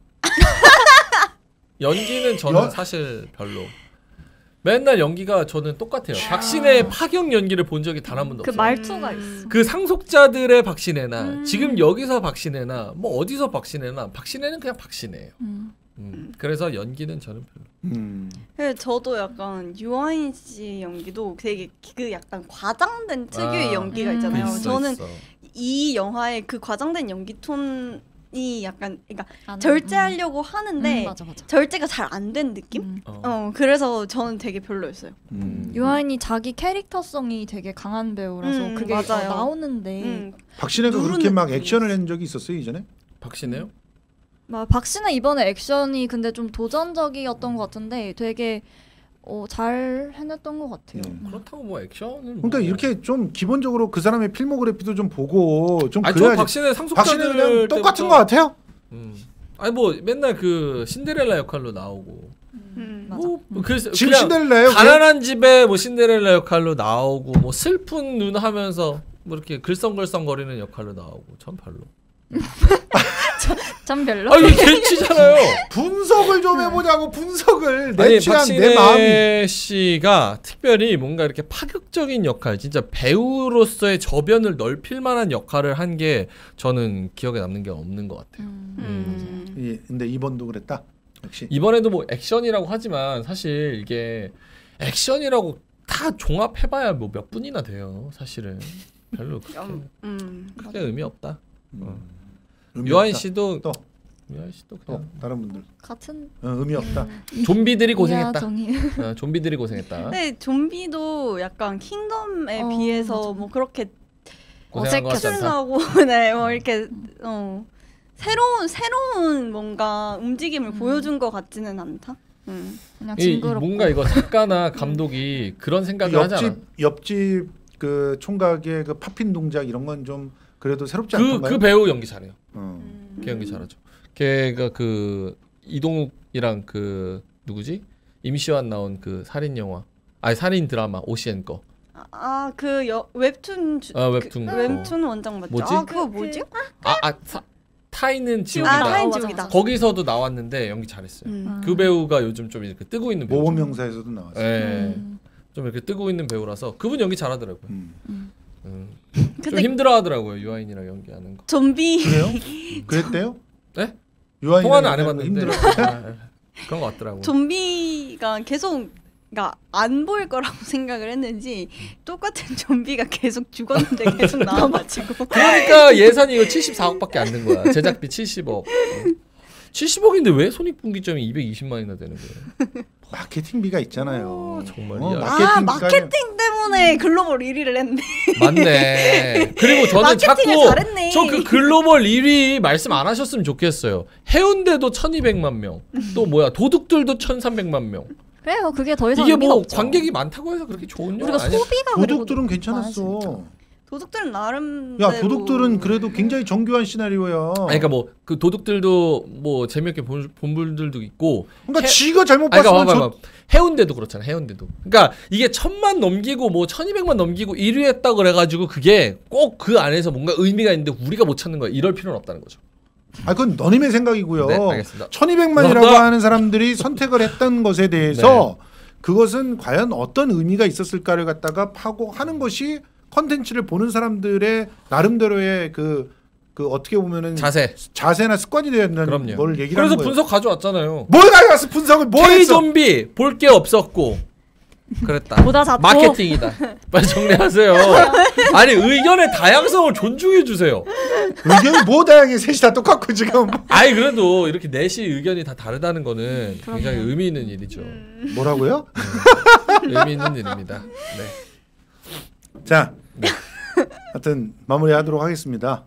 연기는 저는 사실 별로. 맨날 연기가 저는 똑같아요. 박신혜의 파격 연기를 본 적이 단 한 번도 그 없어요. 말투가 있어. 그 상속자들의 박신혜나 지금 여기서 박신혜나 뭐 어디서 박신혜나 박신혜는 그냥 박신혜예요. 그래서 연기는 저는 별로. 그래서 저도 약간 유아인 씨 연기도 되게 그 약간 과장된 특유의 연기가 있잖아요. 있어, 저는 있어. 이 영화의 그 과장된 연기 톤이 약간 그러니까 안- 절제하려고 하는데 맞아. 절제가 잘 안 된 느낌? 그래서 저는 되게 별로였어요. 유아인이 자기 캐릭터성이 되게 강한 배우라서 그게 맞아요. 나오는데 박신혜가 누르는 그렇게 막 느낌이 액션을 한 적이 있었어요 이전에? 박신혜요? 박신혜 이번에 액션이 근데 좀 도전적이었던 것 같은데 되게 잘 해냈던 것 같아요. 그렇다고 뭐 액션은 그러니까 뭐. 이렇게 좀 기본적으로 그 사람의 필모그래피도 좀 보고 좀 아니 저 그래야지. 박신혜 상속자들 박신혜는 똑같은 때부터- 것 같아요. 아니 뭐 맨날 그 신데렐라 역할로 나오고 맞아. 그래서 지금 그냥 신데렐라예요? 가난한 집에 뭐 신데렐라 역할로 나오고 뭐 슬픈 눈 하면서 뭐 이렇게 글썽글썽거리는 역할로 나오고 전 별로. 참 별로. 아 이게 개치잖아요. 분석을 좀 해보자고 분석을 내 아니 취향 내 마음이. 박신혜 씨가 특별히 뭔가 이렇게 파격적인 역할, 진짜 배우로서의 저변을 넓힐 만한 역할을 한 게 저는 기억에 남는 게 없는 것 같아요. 예, 근데 이번도 그랬다. 역시. 이번에도 뭐 액션이라고 하지만 사실 이게 액션이라고 다 종합해봐야 뭐 몇 분이나 돼요. 사실은 별로 크게 의미 없다. 의미 유아인 없다. 씨도 또. 유아인 씨도 또 그냥 다른 분들 같은 의미 없다. 좀비들이 고생했다. 이하정이. 좀비들이 고생했다. 근데 좀비도 약간 킹덤에 비해서 맞아. 뭐 그렇게 고생한 것 같지 않다. 출나고 네, 뭐 이렇게 새로운 뭔가 움직임을 보여준 것 같지는 않다. 그냥 이 징그럽고. 뭔가 이거 작가나 감독이 그런 생각을 하잖아. 옆집 그 총각의 그 팝핀 동작 이런 건 좀 그래도 새롭지 않던가요? 그 배우 연기 잘해요. 음. 걔 연기 잘하죠. 걔가 그 이동욱이랑 그 누구지? 임시완 나온 그 살인 영화, 아니 살인 드라마 오시엔 거. 그 웹툰 웹툰. 웹툰 원작 맞죠? 뭐지? 그거 뭐지? 타이는 지옥이다. 지옥이다. 타인 맞아, 지옥이다. 맞아. 거기서도 나왔는데 연기 잘했어요. 그 배우가 요즘 좀 이렇게 뜨고 있는 배우. 모범명사에서도 나왔어요. 예. 좀 이렇게 뜨고 있는 배우라서 그분 연기 잘하더라고요. 좀 근데 힘들어하더라고요 유아인이랑 연기하는 거. 좀비 그래요? 그랬대요? 네? 유아인 통화는 안 해봤는데 힘들어. 그런 거 같더라고요. 좀비가 계속 그러니까 안 보일 거라고 생각을 했는지 똑같은 좀비가 계속 죽었는데 계속 나와가지고 그러니까 예산이 이거 74억밖에 안 든 거야. 제작비 70억. 70억인데 왜 손익분기점이 220만이나 되는 거예요? 마케팅비가 있잖아요. 정말이야. 마케팅 때문에 글로벌 1위를 했네. 맞네. 그리고 저는 마케팅을 자꾸 잘했네. 저 그 글로벌 1위 말씀 안 하셨으면 좋겠어요. 해운대도 1200만 명. 또 뭐야 도둑들도 1300만 명. 그래요. 그게 더 이상 이게 의미가 뭐 없죠. 관객이 많다고 해서 그렇게 좋은 영화 우리가 아니야. 소비가 도둑들은 그리고 괜찮았어. 많아지니까. 도둑들은 나름대로. 야 도둑들은 그래도 굉장히 정교한 시나리오야. 아니, 그러니까 뭐 그 도둑들도 뭐 재미있게 본 분들도 있고. 그러니까 지가 잘못 아니, 봤으면 그러니까 봐봐. 해운대도 그렇잖아. 해운대도. 그러니까 이게 1000만 넘기고 뭐 1200만 넘기고 1위 했다 그래가지고 그게 꼭 그 안에서 뭔가 의미가 있는데 우리가 못 찾는 거야. 이럴 필요는 없다는 거죠. 아 그건 너님의 생각이고요. 네, 알겠습니다. 1200만이라고 하는 사람들이 선택을 했던 것에 대해서 그것은 과연 어떤 의미가 있었을까를 갖다가 파고 하는 것이 컨텐츠를 보는 사람들의 나름대로의 그 어떻게 보면은 자세나 습관이 되어 있는 그럼요. 걸 얘기를 그래서 하는 거예요. 분석 가져왔잖아요. 뭘 가져왔어 분석을 뭘 K 했어? 좀비 볼 게 없었고 그랬다. 보다 작고 마케팅이다. 빨리 정리하세요. 아니 의견의 다양성을 존중해 주세요. 의견이 뭐 다양해 셋이 다 똑같고 지금 아니 그래도 이렇게 넷이 의견이 다 다르다는 거는 굉장히 의미 있는 일이죠. 뭐라고요? 의미 있는 일입니다. 네. 자, 하여튼 마무리하도록 하겠습니다.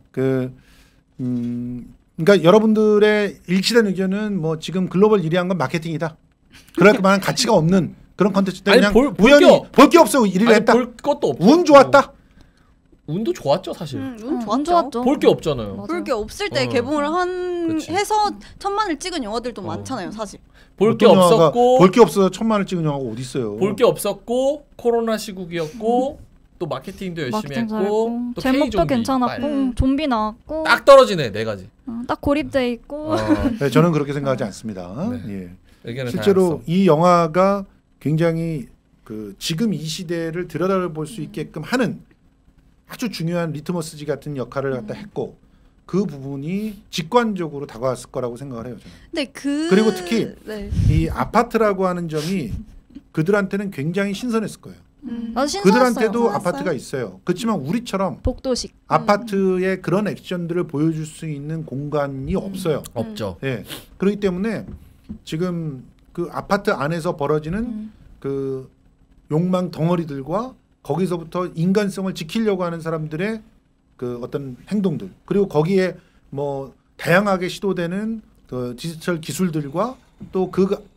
그러니까 여러분들의 일치된 의견은 뭐 지금 글로벌 1위 한 건 마케팅이다. 그럴 만한 가치가 없는 그런 컨텐츠 때문에 아니, 그냥 우연히 볼 게 없어 1위를 했다. 볼 것도 없고 운 좋았다. 운도 좋았죠 사실. 운 안 좋았죠. 볼 게 없잖아요. 맞아. 볼 게 없을 때 개봉을 그치. 해서 1000만을 찍은 영화들도 많잖아요, 사실. 볼 게 어떤 영화가 없었고 볼 게 없어서 1000만을 찍은 영화가 어디 있어요? 볼 게 없었고 코로나 시국이었고 또 마케팅도 열심히 마케팅 했고 잘했고 또 제목도 K-좀비 괜찮았고 좀비 나왔고 딱 떨어지네 네 가지. 딱 고립돼 있고 네, 저는 그렇게 생각하지 않습니다. 네. 예. 의견의 실제로 다양성. 이 영화가 굉장히 그 지금 이 시대를 들여다볼 수 있게끔 하는 아주 중요한 리트머스지 같은 역할을 갖다 했고 그 부분이 직관적으로 다가왔을 거라고 생각을 해요. 저는. 근데 그리고 특히 네. 이 아파트라고 하는 점이 그들한테는 굉장히 신선했을 거예요. 나도 신선했어요. 그들한테도 신선했어요? 아파트가 있어요. 그렇지만 우리처럼 복도식 아파트의 그런 액션들을 보여줄 수 있는 공간이 없어요. 없죠. 예. 그렇기 때문에 지금 그 아파트 안에서 벌어지는 그 욕망 덩어리들과 거기서부터 인간성을 지키려고 하는 사람들의 그 어떤 행동들 그리고 거기에 뭐 다양하게 시도되는 그 디지털 기술들과 또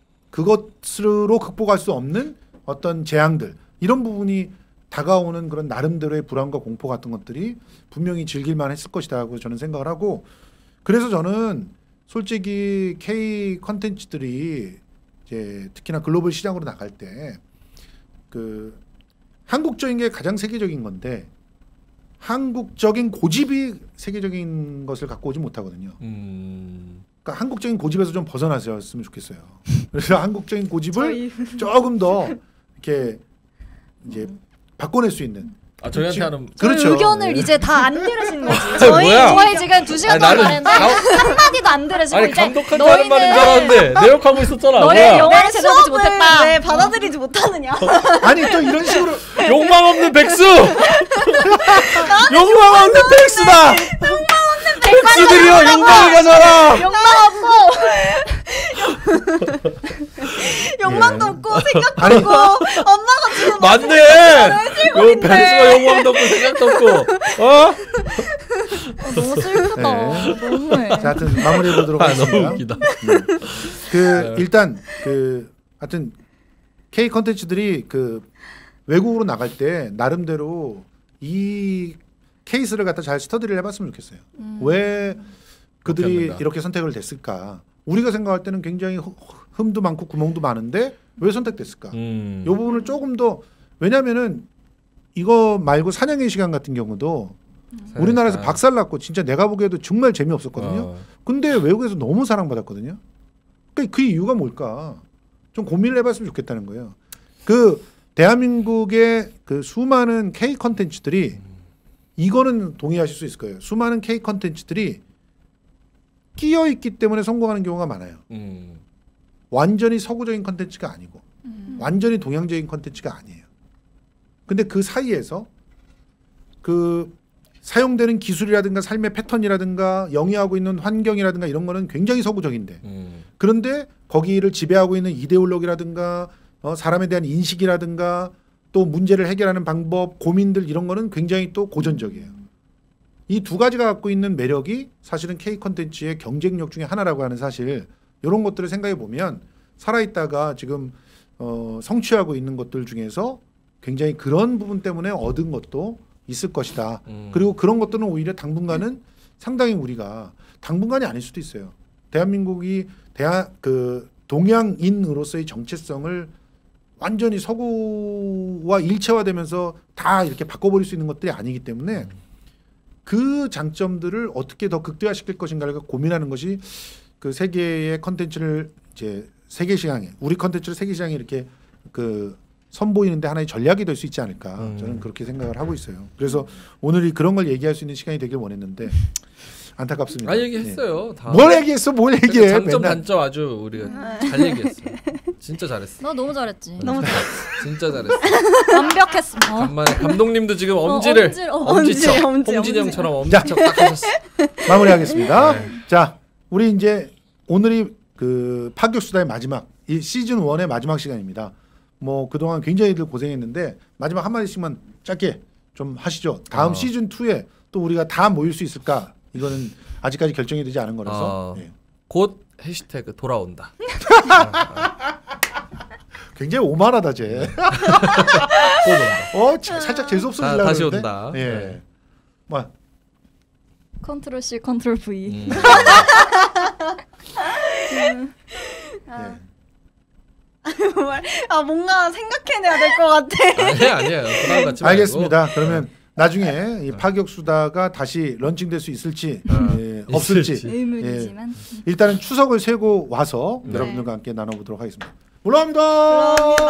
그것으로 극복할 수 없는 어떤 재앙들 이런 부분이 다가오는 그런 나름대로의 불안과 공포 같은 것들이 분명히 즐길만 했을 것이다고 저는 생각을 하고 그래서 저는 솔직히 K 컨텐츠들이 이제 특히나 글로벌 시장으로 나갈 때 그 한국적인 게 가장 세계적인 건데 한국적인 고집이 세계적인 것을 갖고 오지 못하거든요. 그러니까 한국적인 고집에서 좀 벗어나셨으면 좋겠어요. 그래서 한국적인 고집을 조금 더 이렇게 이제 바꿔낼 수 있는. 아 저희한테 하는 그렇죠. 의견을 네. 이제 다 안 들으신 거지. 뭐야? 저희 지금 2시간 아니, 동안 나는 말했는데 한마디도 안 들으시고 아니 이제 감독한테 하는 말인 줄 알았는데 내역하고 있었잖아. 너의 뭐야? 영화를 제대로 보지 수업을 못했다. 왜 받아들이지 못하느냐. 아니 또 이런 식으로 욕망 없는 백수. 욕망 없는 백수다. 백수들이여 욕망을 가져라. 욕망 없고 욕망도 없고 생각도 아니, 없고 엄마가 주는 맞네. 요 백수가 욕망도 없고 생각도 없고. 어? 너무 슬프다. 네. 너무해. 자, 하여튼 마무리해 보도록 아 하겠습니다. 너무 웃기다. 일단 하여튼 K 컨텐츠들이 그 외국으로 나갈 때 나름대로 이 케이스를 갖다 잘 스터디를 해봤으면 좋겠어요. 왜 그들이 그렇답니다. 이렇게 선택을 됐을까? 우리가 생각할 때는 굉장히 흠도 많고 구멍도 많은데 왜 선택됐을까? 이 부분을 조금 더 왜냐면은 이거 말고 사냥의 시간 같은 경우도 우리나라에서 박살났고 진짜 내가 보기에도 정말 재미없었거든요. 근데 외국에서 너무 사랑받았거든요. 그러니까 그 이유가 뭘까? 좀 고민을 해봤으면 좋겠다는 거예요. 그 대한민국의 그 수많은 K 컨텐츠들이 이거는 동의하실 수 있을 거예요. 수많은 K 컨텐츠들이 끼어 있기 때문에 성공하는 경우가 많아요. 완전히 서구적인 컨텐츠가 아니고 완전히 동양적인 컨텐츠가 아니에요. 근데 그 사이에서 그 사용되는 기술이라든가 삶의 패턴이라든가 영위하고 있는 환경이라든가 이런 거는 굉장히 서구적인데 그런데 거기를 지배하고 있는 이데올로기라든가 사람에 대한 인식이라든가 또 문제를 해결하는 방법, 고민들 이런 거는 굉장히 또 고전적이에요. 이 두 가지가 갖고 있는 매력이 사실은 K 컨텐츠의 경쟁력 중에 하나라고 하는 사실, 이런 것들을 생각해 보면 살아있다가 지금 성취하고 있는 것들 중에서 굉장히 그런 부분 때문에 얻은 것도 있을 것이다. 그리고 그런 것들은 오히려 당분간은 상당히 우리가 당분간이 아닐 수도 있어요. 대한민국이 동양인으로서의 정체성을 완전히 서구와 일체화되면서 다 이렇게 바꿔버릴 수 있는 것들이 아니기 때문에 그 장점들을 어떻게 더 극대화시킬 것인가를 고민하는 것이 그 세계의 컨텐츠를 이제 세계 시장에, 우리 컨텐츠를 세계 시장에 이렇게 선보이는데 하나의 전략이 될 수 있지 않을까, 저는 그렇게 생각을 하고 있어요. 그래서 오늘이 그런 걸 얘기할 수 있는 시간이 되길 원했는데 안타깝습니다. 얘기했어요. 다. 뭘 얘기했어? 뭘 얘기해? 장점 맨날. 단점 아주 우리가 잘 얘기했어. 진짜 잘했어. 너 너무 잘했지. 너무 진짜 잘했어. 완벽했어. 간만에 감독님도 지금 엄지를 엄지척 홍진영처럼 엄지척 딱 하셨어. 마무리하겠습니다. 네. 자, 우리 이제 오늘이 그 파격수다의 마지막, 이 시즌 1의 마지막 시간입니다. 뭐 그동안 굉장히들 고생했는데 마지막 한 마디씩만 짧게 좀 하시죠. 다음 시즌 2에 또 우리가 다 모일 수 있을까? 이거는 아직까지 결정이 되지 않은 거라서 네. 곧 해시태그 돌아온다. 굉장히 오만하다 쟤. 곧 온다. 살짝 재수 없어지려고 다시 그러는데. 온다. 예. 네. 뭐 컨트롤 C, 컨트롤 V. 뭔가 생각해내야 될 것 같아. 아니에요. 그런 거 같지 말고. 알겠습니다. 그러면 나중에 이 파격수다가 다시 런칭될 수 있을지 없을지 의문이지만 일단은 추석을 세고 와서 네. 여러분들과 함께 나눠보도록 하겠습니다. 올라갑니다.